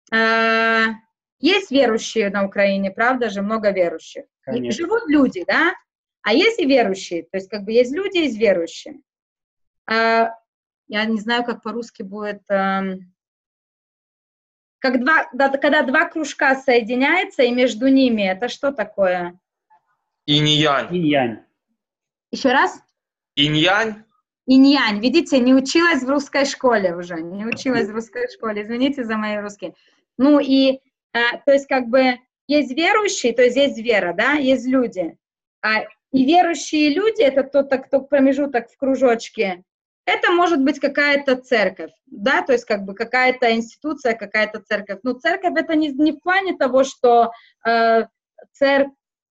Есть верующие на Украине, правда же, много верующих. Живут люди, да? А есть и верующие, то есть как бы есть люди, есть верующие. Я не знаю, как по-русски будет, когда 2 кружка соединяются, и между ними, это что такое? Инь-янь. Инь-янь. Еще раз? Инь-янь. Инь-янь. Видите, не училась в русской школе уже, извините за мои русские. Ну и, то есть как бы есть верующие, то есть есть вера, да, есть люди. И верующие люди, это тот, кто промежуток в кружочке, это может быть какая-то церковь, да, то есть как бы какая-то институция, какая-то церковь. Но церковь это не в плане того, что церковь,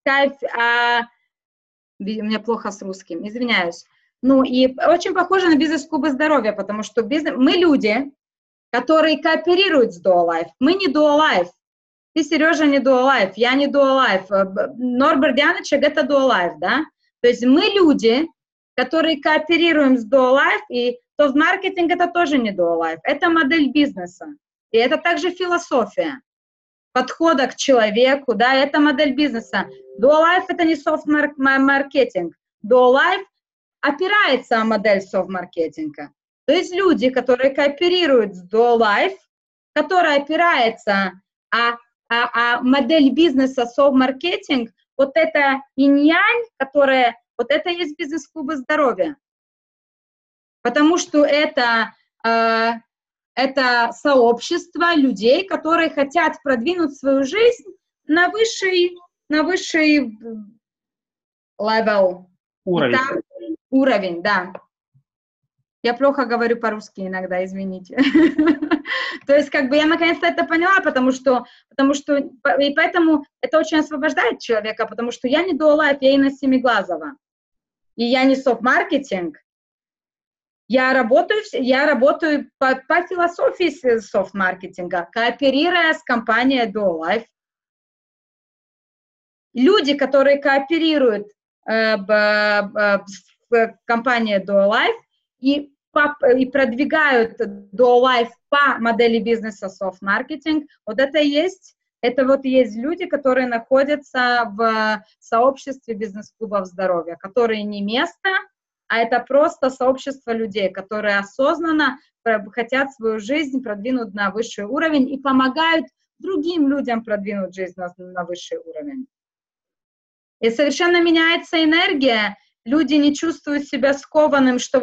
у меня плохо с русским, извиняюсь. Ну и очень похоже на бизнес-клубы здоровья, потому что мы люди, которые кооперируют с Duolife. Мы не Duolife. Ты, Сережа, не Duolife, я не Duolife. Норберт Яночек это Duolife, да? То есть мы люди, которые кооперируем с Duolife, и софт-маркетинг это тоже не Duolife, это модель бизнеса. И это также философия подхода к человеку, да, это модель бизнеса. Duolife это не софт-маркетинг. Duolife опирается на модель софт-маркетинга. То есть люди, которые кооперируют с Duolife, которая опирается на модель бизнеса софт-маркетинг, вот это инь-янь, которая, вот это и есть бизнес-клубы здоровья. Потому что это сообщество людей, которые хотят продвинуть свою жизнь на высший Level. Уровень. Итак, уровень, да. Я плохо говорю по-русски иногда, извините. То есть, как бы я наконец-то это поняла, потому что, и поэтому это очень освобождает человека, потому что я не Duolife, я Инна Семиглазова. И я не софт-маркетинг. Я работаю по философии софт-маркетинга, кооперируя с компанией Duolife. Люди, которые кооперируют в компании Duolife и продвигают Duolife по модели бизнеса софт-маркетинг, вот это есть люди, которые находятся в сообществе бизнес-клубов здоровья, которые не место, а это просто сообщество людей, которые осознанно хотят свою жизнь продвинуть на высший уровень и помогают другим людям продвинуть жизнь на высший уровень. И совершенно меняется энергия, люди не чувствуют себя скованным, что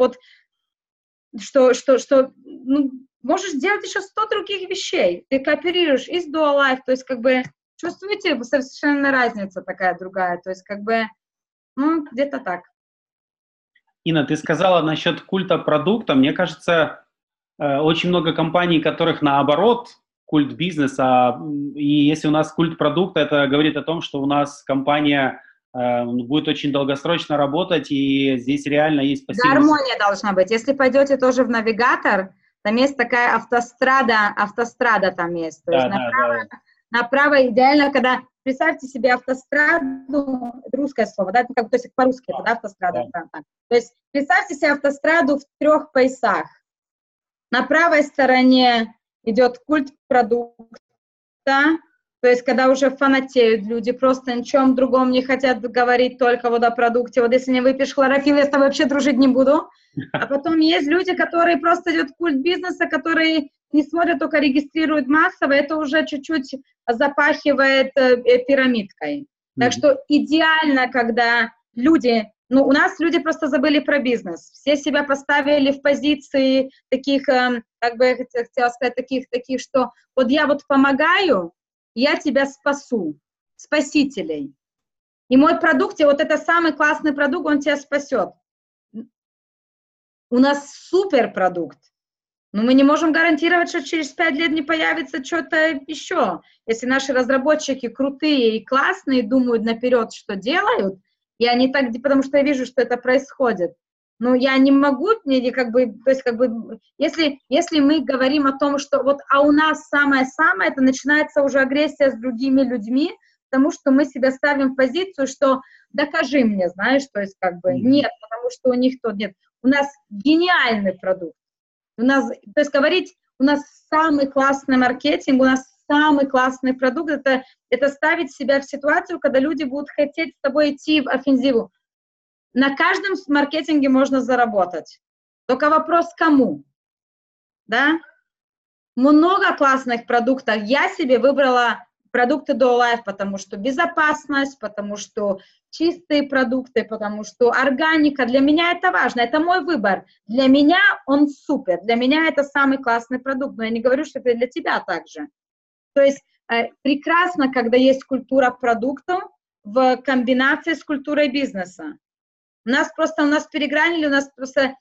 можешь делать еще 100 других вещей. Ты кооперируешь и с Duolife, то есть как бы чувствуете совершенно разница такая другая, то есть как бы, где-то так. Инна, ты сказала насчет культа продукта. Мне кажется, очень много компаний, которых наоборот культ бизнеса. И если у нас культ продукта, это говорит о том, что у нас компания будет очень долгосрочно работать, и здесь реально есть пассивность. Гармония должна быть. Если пойдете тоже в навигатор, там есть такая автострада там есть. То есть направо идеально, когда... Представьте себе автостраду, это русское слово, да, то есть по-русски это, да, автострада. Да. То есть представьте себе автостраду в 3 поясах. На правой стороне идет культ продукта, то есть когда уже фанатеют люди, просто ни о чем другом не хотят говорить, только вот о продукте. Вот если не выпьешь хлорофилл, я с тобой вообще дружить не буду. А потом есть люди, которые просто идут культ бизнеса, которые не смотрят, только регистрируют массово, это уже чуть-чуть запахивает пирамидкой. Так что идеально, когда люди, у нас люди просто забыли про бизнес, все себя поставили в позиции таких, как бы я хотела сказать, таких, что вот я вот помогаю, я тебя спасу, спасителей. И мой продукт, и вот это самый классный продукт, он тебя спасет. У нас супер продукт. Но мы не можем гарантировать, что через 5 лет не появится что-то еще. Если наши разработчики крутые и классные, думают наперед, что делают, и они так, потому что я вижу, что это происходит. Но я не могу, если мы говорим о том, что вот, а у нас самое-самое, это начинается уже агрессия с другими людьми, потому что мы себя ставим в позицию, что докажи мне, знаешь, то есть нет, потому что у них то нет. У нас гениальный продукт. У нас, то есть говорить, у нас самый классный маркетинг, у нас самый классный продукт, это ставить себя в ситуацию, когда люди будут хотеть с тобой идти в офензиву. На каждом маркетинге можно заработать. Только вопрос, кому? Да? Много классных продуктов. Я себе выбрала продукты Duolife, потому что безопасность, потому что чистые продукты, потому что органика. Для меня это важно, это мой выбор. Для меня он супер, для меня это самый классный продукт, но я не говорю, что это для тебя также. То есть прекрасно, когда есть культура продуктов в комбинации с культурой бизнеса. У нас перегранили, у нас просто...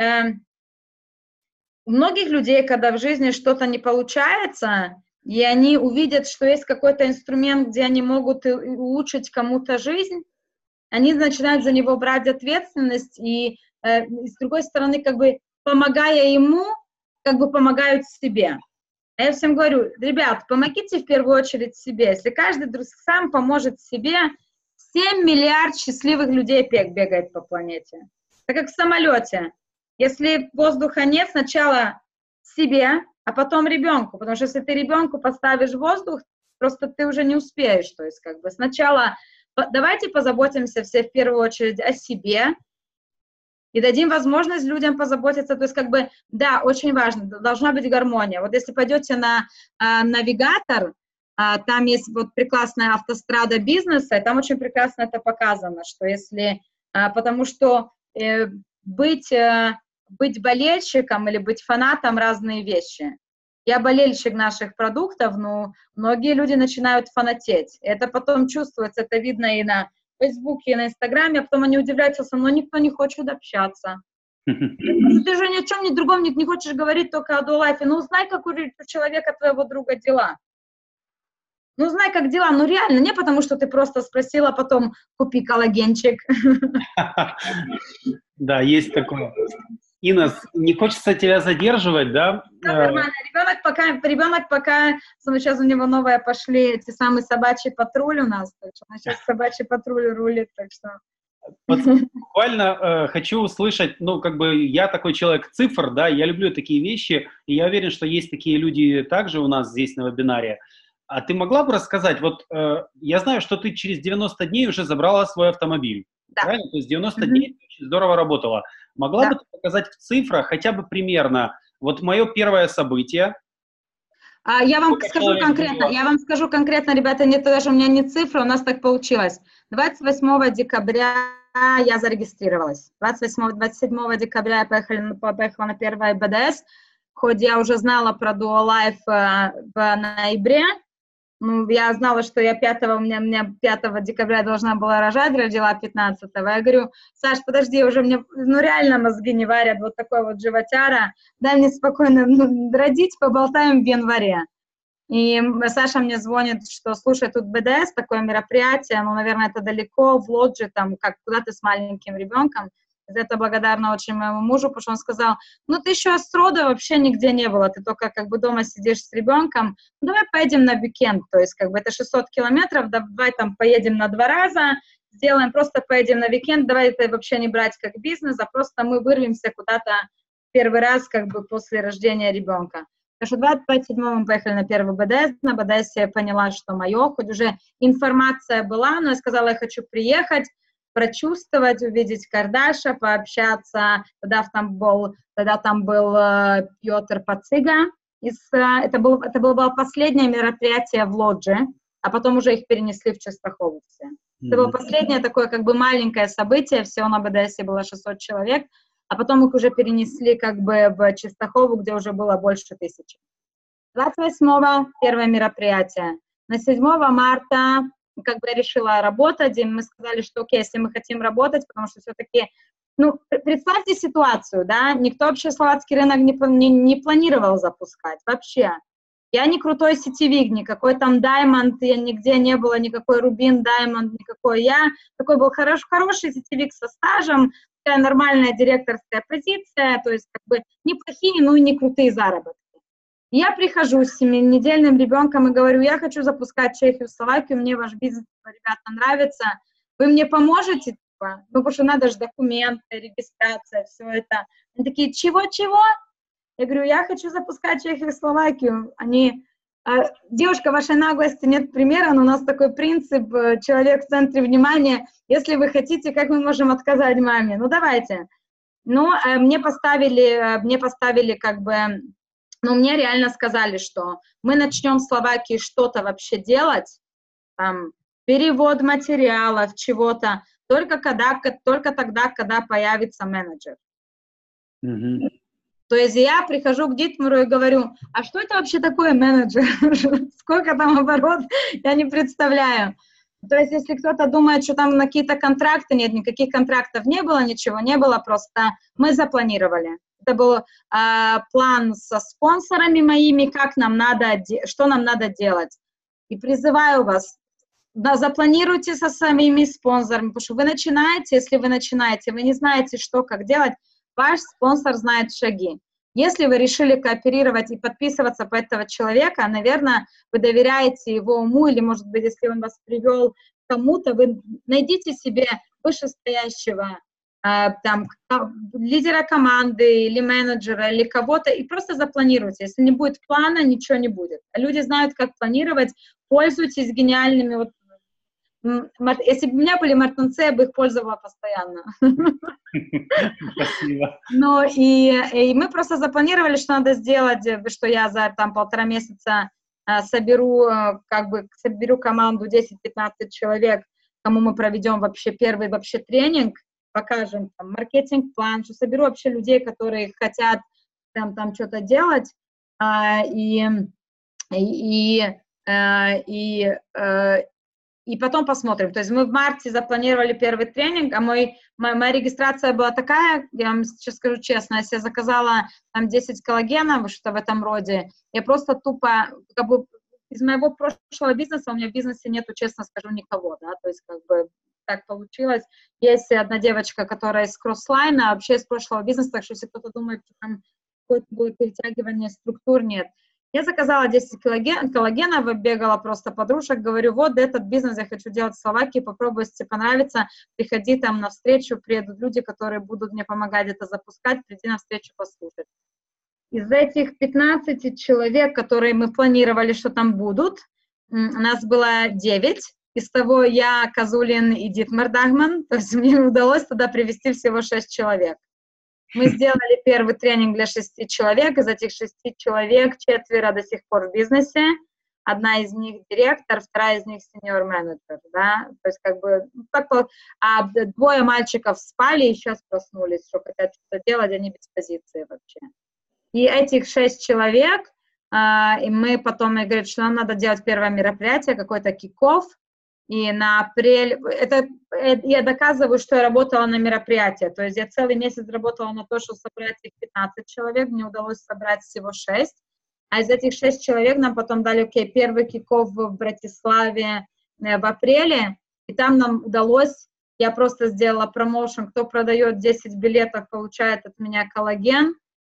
у многих людей, когда в жизни что-то не получается, и они увидят, что есть какой-то инструмент, где они могут улучшить кому-то жизнь, они начинают за него брать ответственность, и с другой стороны, помогая ему, помогают себе. А я всем говорю, ребят, помогите в первую очередь себе. Если каждый сам поможет себе, 7 миллиардов счастливых людей бегает по планете. Так как в самолете. Если воздуха нет, сначала себе, а потом ребенку. Потому что если ты ребенку поставишь воздух, просто ты уже не успеешь. То есть сначала давайте позаботимся все в первую очередь о себе и дадим возможность людям позаботиться. То есть да, очень важно, должна быть гармония. Вот если пойдете на навигатор, там есть вот прекрасная автострада бизнеса, и там очень прекрасно это показано, что если, потому что быть болельщиком или быть фанатом разные вещи. Я болельщик наших продуктов, но многие люди начинают фанатеть. Это потом чувствуется, это видно и на в Фейсбуке, на Инстаграме, а потом они удивляются, со мной никто не хочет общаться. Ты же ни о чем ни другом не хочешь говорить, только о дуалайфе. Ну, узнай, как у человека, твоего друга, дела. Ну, узнай, как дела. Ну, реально, не потому, что ты просто спросила, потом купи коллагенчик. Да, есть такое. Инна, не хочется тебя задерживать, да? Да, нормально. Ребенок пока, сейчас у него новые пошли эти самые собачий патруль у нас, так что сейчас собачий патруль рулит, так что... Буквально хочу услышать, ну, как бы я такой человек цифр, да, я люблю такие вещи, и я уверен, что есть такие люди также у нас здесь на вебинаре. А ты могла бы рассказать, вот я знаю, что ты через 90 дней уже забрала свой автомобиль, да. Правильно? То есть 90 дней ты очень здорово работала. Могла бы ты показать в цифрах хотя бы примерно, вот мое первое событие. Я вам скажу конкретно, ребята, нет, даже у меня не цифры, у нас так получилось. 28 декабря я зарегистрировалась. 27 декабря я поехала на первое БДС. Хоть я уже знала про Dual Life в ноябре, ну, я знала, что я 5 декабря должна была рожать, родила 15-го. Я говорю, Саш, подожди, уже мне, ну, реально мозги не варят, вот такой вот животяра, дай мне спокойно родить, поболтаем в январе. И Саша мне звонит, что, слушай, тут БДС, такое мероприятие, ну, наверное, это далеко, в лоджи, там, как куда ты с маленьким ребенком. За это благодарна очень моему мужу, потому что он сказал, ну, ты еще с рода вообще нигде не была, ты только как бы дома сидишь с ребенком, ну, давай поедем на уикенд, то есть как бы это 600 километров, давай там поедем на 2 раза, сделаем, просто поедем на уикенд, давай это вообще не брать как бизнес, а просто мы вырвемся куда-то первый раз как бы после рождения ребенка. Так что 27-го мы поехали на первый БДС, на БДС я поняла, что мое, хоть уже информация была, но я сказала, я хочу приехать, прочувствовать, увидеть Кардаша, пообщаться. Тогда там был Петр Пацига. Это было последнее мероприятие в лодже, а потом уже их перенесли в Частахову все. Это было последнее такое как бы маленькое событие, всего на БДСе было 600 человек, а потом их уже перенесли как бы в Частахову, где уже было больше 1000. 28-го первое мероприятие. На 7 марта как бы я решила работать, и мы сказали, что окей, если мы хотим работать, потому что все-таки, ну, представьте ситуацию, да, никто вообще словацкий рынок не планировал запускать, вообще. Я не крутой сетевик, никакой там Diamond, я нигде не было, никакой Rubin, Diamond, никакой. Я такой был хороший сетевик со стажем, такая нормальная директорская позиция, то есть как бы неплохие, но и не крутые заработки. Я прихожу с 7-недельным ребенком и говорю, я хочу запускать Чехию, Словакию, мне ваш бизнес, ребята, нравится, вы мне поможете? Ну, потому что надо же документы, регистрация, все это. Они такие, чего-чего? Я говорю, я хочу запускать Чехию, Словакию. Они, девушка, вашей наглости нет примера, но у нас такой принцип, человек в центре внимания, если вы хотите, как мы можем отказать маме? Ну, давайте. Ну, мне поставили как бы... Но мне реально сказали, что мы начнем в Словакии что-то вообще делать, там, перевод материалов, чего-то, только тогда, когда появится менеджер. То есть я прихожу к Дитмару и говорю, а что это вообще такое менеджер? Сколько там оборот? Я не представляю. То есть если кто-то думает, что там какие-то контракты, нет, никаких контрактов не было, ничего не было, просто мы запланировали. Это был план со спонсорами моими, что нам надо делать. И призываю вас, да, запланируйте со своими спонсорами, потому что вы начинаете, если вы начинаете, вы не знаете, что, как делать, ваш спонсор знает шаги. Если вы решили кооперировать и подписываться по этого человека, наверное, вы доверяете его уму, или, может быть, если он вас привел к кому-то, вы найдите себе вышестоящего там, лидера команды или менеджера, или кого-то, и просто запланируйте. Если не будет плана, ничего не будет. Люди знают, как планировать, пользуйтесь гениальными. Вот, если бы у меня были мартынцы, я бы их пользовала постоянно. Спасибо. Ну, и мы просто запланировали, что надо сделать, что я за там 1,5 месяца соберу команду 10-15 человек, кому мы проведем вообще первый тренинг, покажем там маркетинг-план, что соберу вообще людей, которые хотят там что-то делать, и и потом посмотрим. То есть мы в марте запланировали первый тренинг, а моя регистрация была такая, я вам сейчас скажу честно, если я заказала там 10 коллагенов, что-то в этом роде, я просто тупо, как бы, из моего прошлого бизнеса, у меня в бизнесе нету, честно скажу, никого, да, то есть как бы так получилось. Есть одна девочка, которая из кросслайна, вообще из прошлого бизнеса, так что если кто-то думает, что там какое-то будет перетягивание структур, нет. Я заказала 10 коллагенов, бегала просто подружек, говорю, вот этот бизнес я хочу делать в Словакии, попробуй, если тебе понравится, приходи там на встречу, приедут люди, которые будут мне помогать это запускать, приди на встречу послушать. Из этих 15 человек, которые мы планировали, что там будут, у нас было 9, из того я, Козулин и Дитмар Дагман, то есть мне удалось туда привести всего 6 человек. Мы сделали первый тренинг для 6 человек, из этих 6 человек 4 до сих пор в бизнесе, одна из них директор, вторая из них senior менеджер, да, то есть как бы, а 2 мальчиков спали и сейчас проснулись, что хотят что-то делать, они без позиции вообще. И этих 6 человек, и мы потом, я говорю, что нам надо делать первое мероприятие, какой-то кик-офф, и на апрель, я доказываю, что я работала на мероприятие, то есть я целый месяц работала на то, чтобы собрать их 15 человек, мне удалось собрать всего 6, а из этих 6 человек нам потом дали, окей, первый кик-офф в Братиславе в апреле, и там нам удалось, я просто сделала промоушен, кто продает 10 билетов, получает от меня коллаген,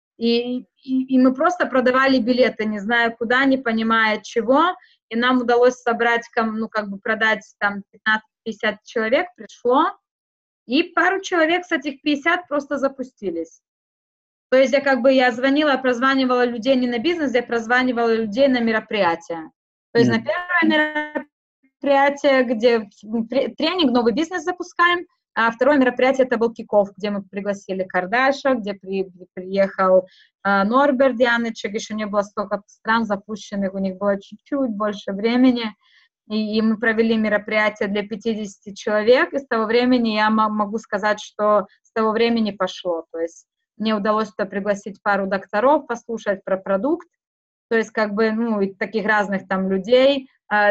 и мы просто продавали билеты, не зная куда, не понимая чего, и нам удалось собрать, ну, как бы продать там 15-50 человек, пришло, и пару человек с этих 50 просто запустились. То есть я звонила, прозванивала людей не на бизнес, я прозванивала людей на мероприятия. То есть на первое мероприятие, где тренинг, новый бизнес запускаем, а второе мероприятие это был кик-офф, где мы пригласили Кардаша, где приехал Норберт Янычек, еще не было столько стран запущенных, у них было чуть-чуть больше времени, и мы провели мероприятие для 50 человек, и с того времени я могу сказать, что с того времени пошло, то есть мне удалось туда пригласить пару докторов, послушать про продукт, то есть как бы, ну, и таких разных там людей.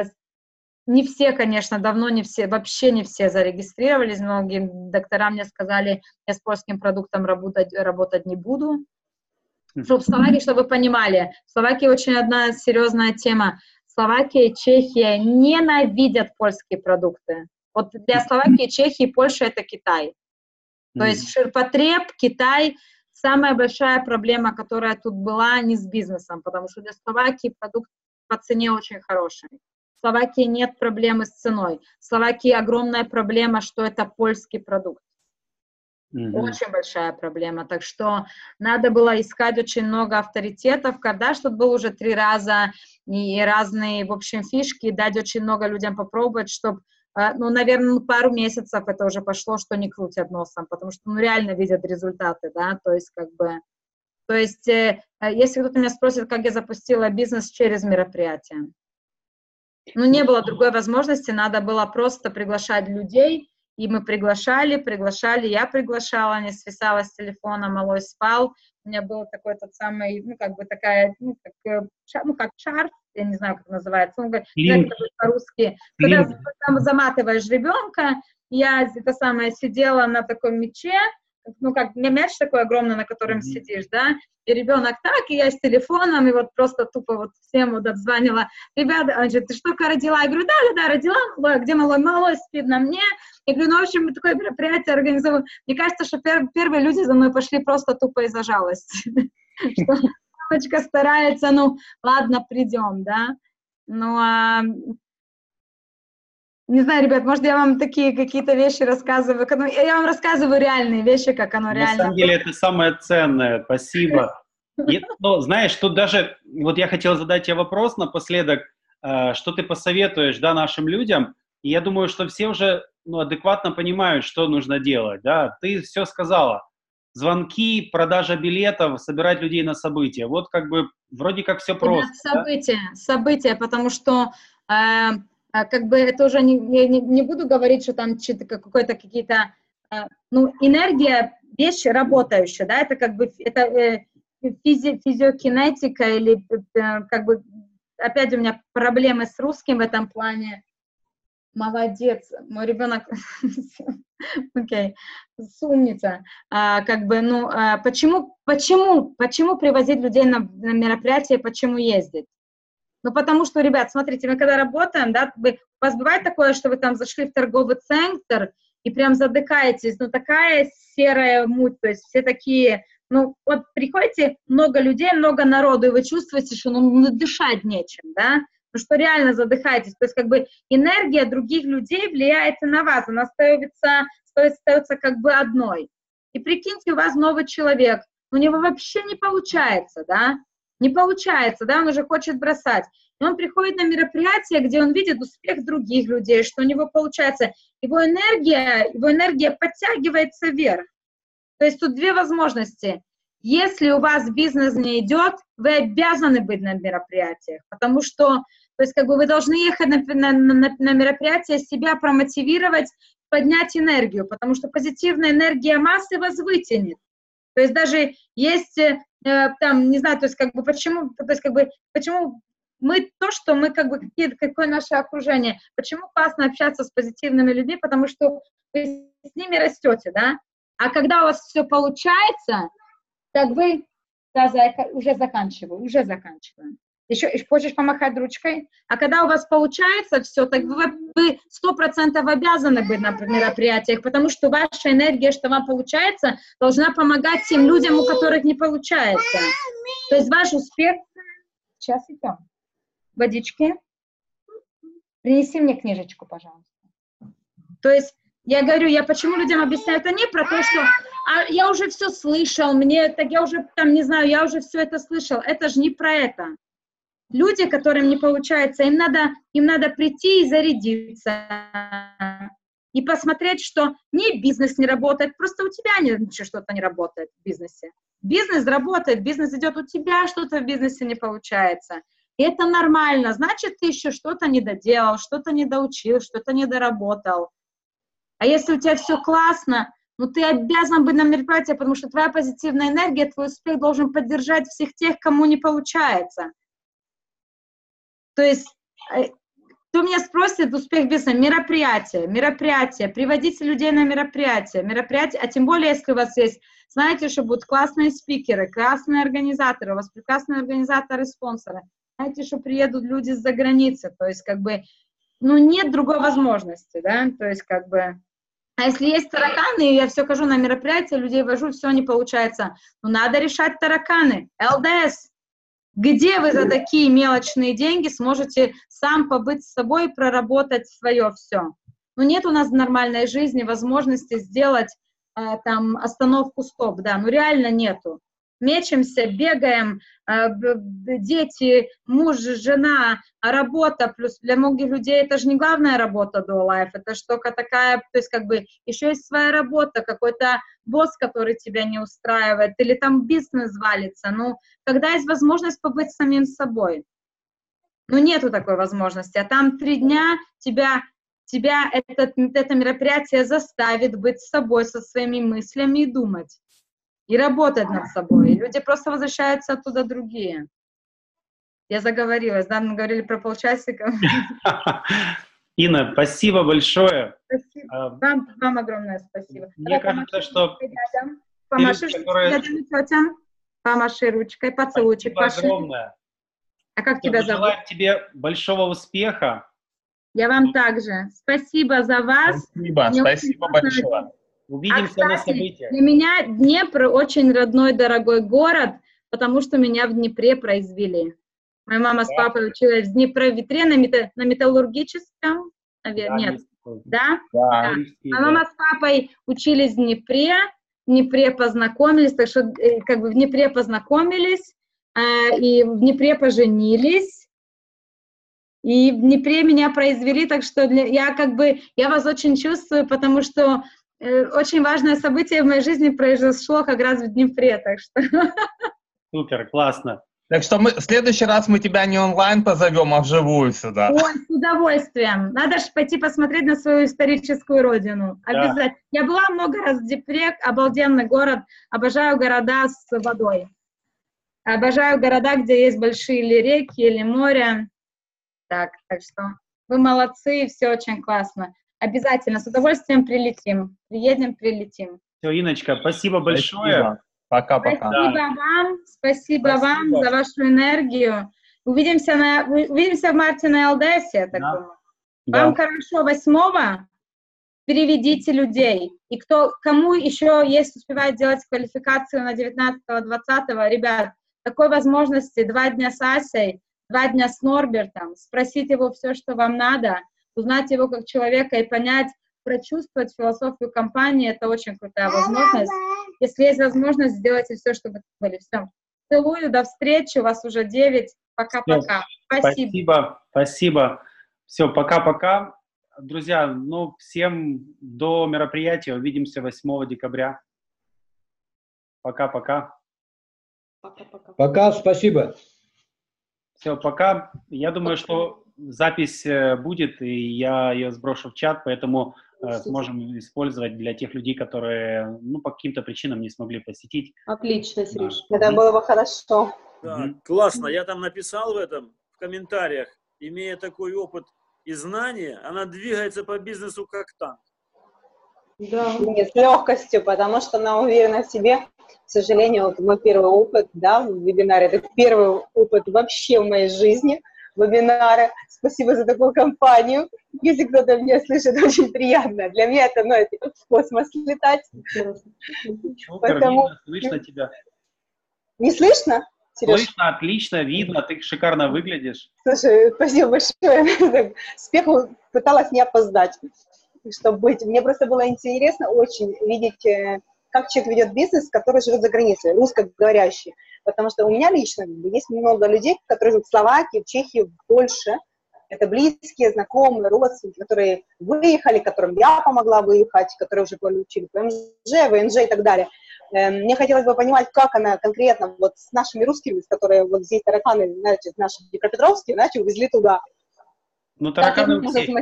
Не все, конечно, давно не все, вообще не все зарегистрировались, многие доктора мне сказали, я с польским продуктом работать не буду. Чтобы в Словакии, чтобы вы понимали, в Словакии очень одна серьезная тема. Словакия и Чехия ненавидят польские продукты. Вот для Словакии, Чехии, Польша это Китай. То есть ширпотреб, Китай, самая большая проблема, которая тут была, не с бизнесом, потому что для Словакии продукт по цене очень хороший. В Словакии нет проблемы с ценой. В Словакии огромная проблема, что это польский продукт. Очень большая проблема. Так что надо было искать очень много авторитетов. Кардаш тут был уже 3 раза, и разные, в общем, фишки, дать очень много людям попробовать, чтобы, ну, наверное, пару месяцев это уже пошло, что не крутят носом, потому что, ну, реально видят результаты, да, то есть, как бы, то есть, если кто-то меня спросит, как я запустила бизнес через мероприятие, ну, не было другой возможности, надо было просто приглашать людей, и мы приглашали, я приглашала, не свисала с телефона, малой спал, у меня был такой тот самый, ну, как бы такая, ну, как шарф, я не знаю, как называется, он говорит, по-русски, когда заматываешь ребенка, я это самое сидела на таком мяче, ну, как мяч такой огромный, на котором сидишь, да, и ребенок так, и я с телефоном, и вот просто тупо вот всем вот обзванила, ребята, он говорит, ты что, родила? Я говорю, да, родила, где малой спит на мне, я говорю, ну, в общем, мы такое мероприятие организовываем. Мне кажется, что первые люди за мной пошли просто тупо из-за жалости, что мамочка старается, ну, ладно, придем, да, ну, не знаю, ребят, может, я вам такие какие-то вещи рассказываю. Я вам рассказываю реальные вещи, как оно реально. На самом деле, это самое ценное. Спасибо. И, ну, знаешь, тут даже, вот я хотел задать тебе вопрос напоследок, что ты посоветуешь, да, нашим людям, и я думаю, что все уже, ну, адекватно понимают, что нужно делать, да, ты все сказала. Звонки, продажа билетов, собирать людей на события. Вот как бы вроде как все просто. События, потому что как бы это уже не буду говорить, что там какой-то какие-то, ну, энергия, вещь работающая, да, это как бы, это физиокинетика или как бы, опять у меня проблемы с русским в этом плане, Молодец, мой ребенок, окей, умница. Почему привозить людей на мероприятия, почему ездить? Ну, потому что, ребят, смотрите, мы когда работаем, да, у вас бывает такое, что вы там зашли в торговый центр и прям задыхаетесь, ну, такая серая муть, то есть все такие, ну, вот приходите, много людей, много народу, и вы чувствуете, что, ну дышать нечем, да, ну, что реально задыхаетесь, то есть, как бы, энергия других людей влияет и на вас, она остается как бы одной. И прикиньте, у вас новый человек, у него вообще не получается, да, он уже хочет бросать. И он приходит на мероприятие, где он видит успех других людей, что у него получается. Его энергия подтягивается вверх. То есть тут две возможности. Если у вас бизнес не идет, вы обязаны быть на мероприятиях, потому что, то есть, как бы вы должны ехать на мероприятие, себя промотивировать, поднять энергию, потому что позитивная энергия массы вас вытянет. То есть даже есть там, не знаю, то есть как бы почему мы какое наше окружение, почему классно общаться с позитивными людьми, потому что вы с ними растете, да, а когда у вас все получается, так вы, да, зайка, уже заканчиваю. Еще хочешь помахать ручкой? А когда у вас получается все, так вы 100% обязаны быть на мероприятиях, потому что ваша энергия, что вам получается, должна помогать тем людям, у которых не получается. То есть ваш успех... Сейчас идем. Водички. Принеси мне книжечку, пожалуйста. То есть я говорю, я почему людям объясняю, это не про то, что я уже все слышал, я уже все это слышал. Это же не про это. Люди, которым не получается, им надо прийти и зарядиться, и посмотреть, что бизнес не работает, просто у тебя что-то не работает в бизнесе. Бизнес работает, бизнес идет, у тебя что-то в бизнесе не получается. И это нормально, значит, ты еще что-то не доделал, что-то не доучил, что-то не доработал. А если у тебя все классно, ну ты обязан быть на мероприятии, потому что твоя позитивная энергия, твой успех должен поддержать всех тех, кому не получается. То есть, кто меня спросит, успех бизнеса, мероприятие, приводите людей на мероприятие, а тем более, если у вас есть, знаете, что будут классные спикеры, классные организаторы, у вас прекрасные организаторы, спонсоры, знаете, что приедут люди с-за границы, то есть, как бы, ну, нет другой возможности, да, то есть, как бы, а если есть тараканы, я все хожу на мероприятия, людей вожу, все не получается, ну, надо решать тараканы, ЛДС. Где вы за такие мелочные деньги сможете сам побыть с собой и проработать свое все? Ну, нет у нас в нормальной жизни возможности сделать там остановку стоп, да, ну реально нету. Мечемся, бегаем, дети, муж, жена, работа, плюс для многих людей это же не главная работа до life, это же только такая, то есть как бы еще есть своя работа, какой-то босс, который тебя не устраивает, или там бизнес валится, ну, когда есть возможность побыть самим собой, ну, нету такой возможности, а там 3 дня тебя это мероприятие заставит быть с собой, со своими мыслями и думать. И работать над собой. И люди просто возвращаются оттуда другие. Я заговорилась, да, мы говорили про полчасика. Инна, спасибо большое. Спасибо. Вам огромное спасибо. Мне кажется, что... Помаши тетям, помаши ручкой, поцелуйчик. Спасибо огромное. А как тебя зовут? Желаю тебе большого успеха. Я вам также. Спасибо за вас. Спасибо большое. Увидимся на событиях. Для меня Днепр очень родной, дорогой город, потому что меня в Днепре произвели. Моя мама с папой училась в Днепровитре на металлургическом, наверное, нет. Да? Да. Моя мама с папой учились в Днепре познакомились, так что как бы в Днепре познакомились, и в Днепре поженились, и в Днепре меня произвели, так что я вас очень чувствую, потому что очень важное событие в моей жизни произошло как раз в Днепре, так что... Супер, классно. Так что в следующий раз мы тебя не онлайн позовем, а вживую сюда. Ой, с удовольствием. Надо же пойти посмотреть на свою историческую родину. Обязательно. Да. Я была много раз в Днепре, обалденный город. Обожаю города с водой. Обожаю города, где есть большие или реки, или море. Так что Вы молодцы, все очень классно. Обязательно, с удовольствием прилетим. Приедем, прилетим. Все, Инночка, спасибо большое. Пока-пока. Спасибо вам за вашу энергию. Увидимся в марте на ЛДС, я так думаю. Вам хорошо 8-го переведите людей. И кому еще есть, успевает делать квалификацию на 19-20, ребят, такой возможности 2 дня с Асей, 2 дня с Норбертом, спросить его все, что вам надо, узнать его как человека и понять, прочувствовать философию компании, это очень крутая возможность. Если есть возможность, сделайте все, чтобы это были. Все. Целую, до встречи, у вас уже 9. Пока-пока. Спасибо. Все, пока-пока. Друзья, всем до мероприятия. Увидимся 8 декабря. Пока-пока. Пока, спасибо. Все, пока. Я думаю, что запись будет, и я ее сброшу в чат, поэтому сможем использовать для тех людей, которые, по каким-то причинам не смогли посетить. Отлично, Сереж. Это было бы хорошо. Да, классно. Я там написал в комментариях, имея такой опыт и знания, она двигается по бизнесу как танк. Да. Нет, с легкостью, потому что она уверена в себе. К сожалению, мой первый опыт, в вебинаре, это первый опыт вообще в моей жизни, вебинары. Спасибо за такую компанию. Если кто-то меня слышит, очень приятно. Для меня это, это в космос летать. Поэтому... Слышно тебя. Не слышно? Сереж? Слышно, отлично, видно, ты шикарно выглядишь. Слушай, спасибо большое. Спеху пыталась не опоздать, чтобы быть. Мне просто было интересно очень видеть, как человек ведет бизнес, который живет за границей, русскоговорящий. Потому что у меня лично есть много людей, которые живут в Словакии, в Чехии, в Польше. Это близкие, знакомые, родственники, которые выехали, которым я помогла выехать, которые уже получили ПМЖ, ВНЖ и так далее. Мне хотелось бы понимать, как она конкретно вот с нашими русскими, с которыми вот здесь тараканы, знаете, наши Днепропетровские, увезли туда. Тараканы у всех.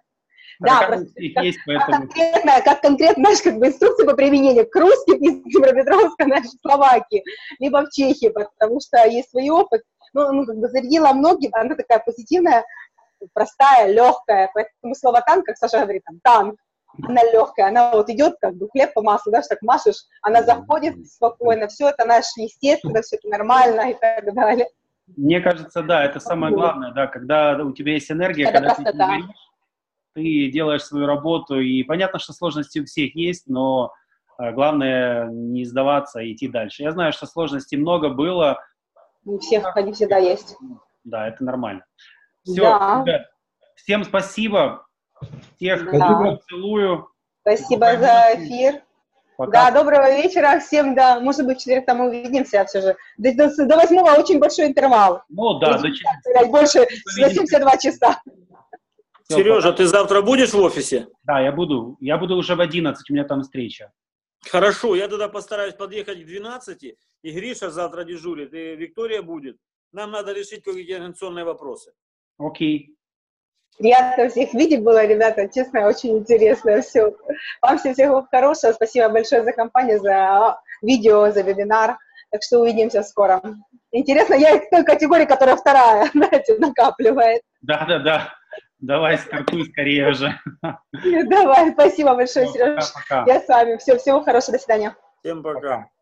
Да, просто есть, поэтому... как конкретно, инструкции по применению к русским из Днепропетровска, в Словакии, либо в Чехии, потому что есть свой опыт. Зарядила многих, она такая позитивная, простая, легкая, поэтому слово танк, как Саша говорит, танк. Она легкая, она идет, хлеб по маслу, так машешь, она заходит спокойно, все это естественно, все это нормально и так далее. Мне кажется, да, это самое главное, когда у тебя есть энергия, это когда простота. Ты говоришь, ты делаешь свою работу, и понятно, что сложности у всех есть, но главное не сдаваться и идти дальше. Я знаю, что сложностей много было. У всех они всегда есть. Да, это нормально. Все, да. Ребят, всем спасибо. Всех целую. Спасибо за эфир. Пока. Да, доброго вечера всем, может быть, в четверг там увидимся все же. До 8-го очень большой интервал. Больше 82 часа. Сережа, ты завтра будешь в офисе? Да, я буду. Я буду уже в 11, у меня там встреча. Хорошо, я тогда постараюсь подъехать к 12, и Гриша завтра дежурит, и Виктория будет. Нам надо решить кое-какие организационные вопросы. Окей. Приятно всех видеть было, ребята, честно, очень интересно все. Вам всего хорошего, спасибо большое за компанию, за видео, за вебинар, так что увидимся скоро. Интересно, я из той категории, которая вторая, накапливает. Да. Давай, стартуй скорее уже. Давай, спасибо большое, Сереж. Я с вами. Всего хорошего, до свидания. Всем пока.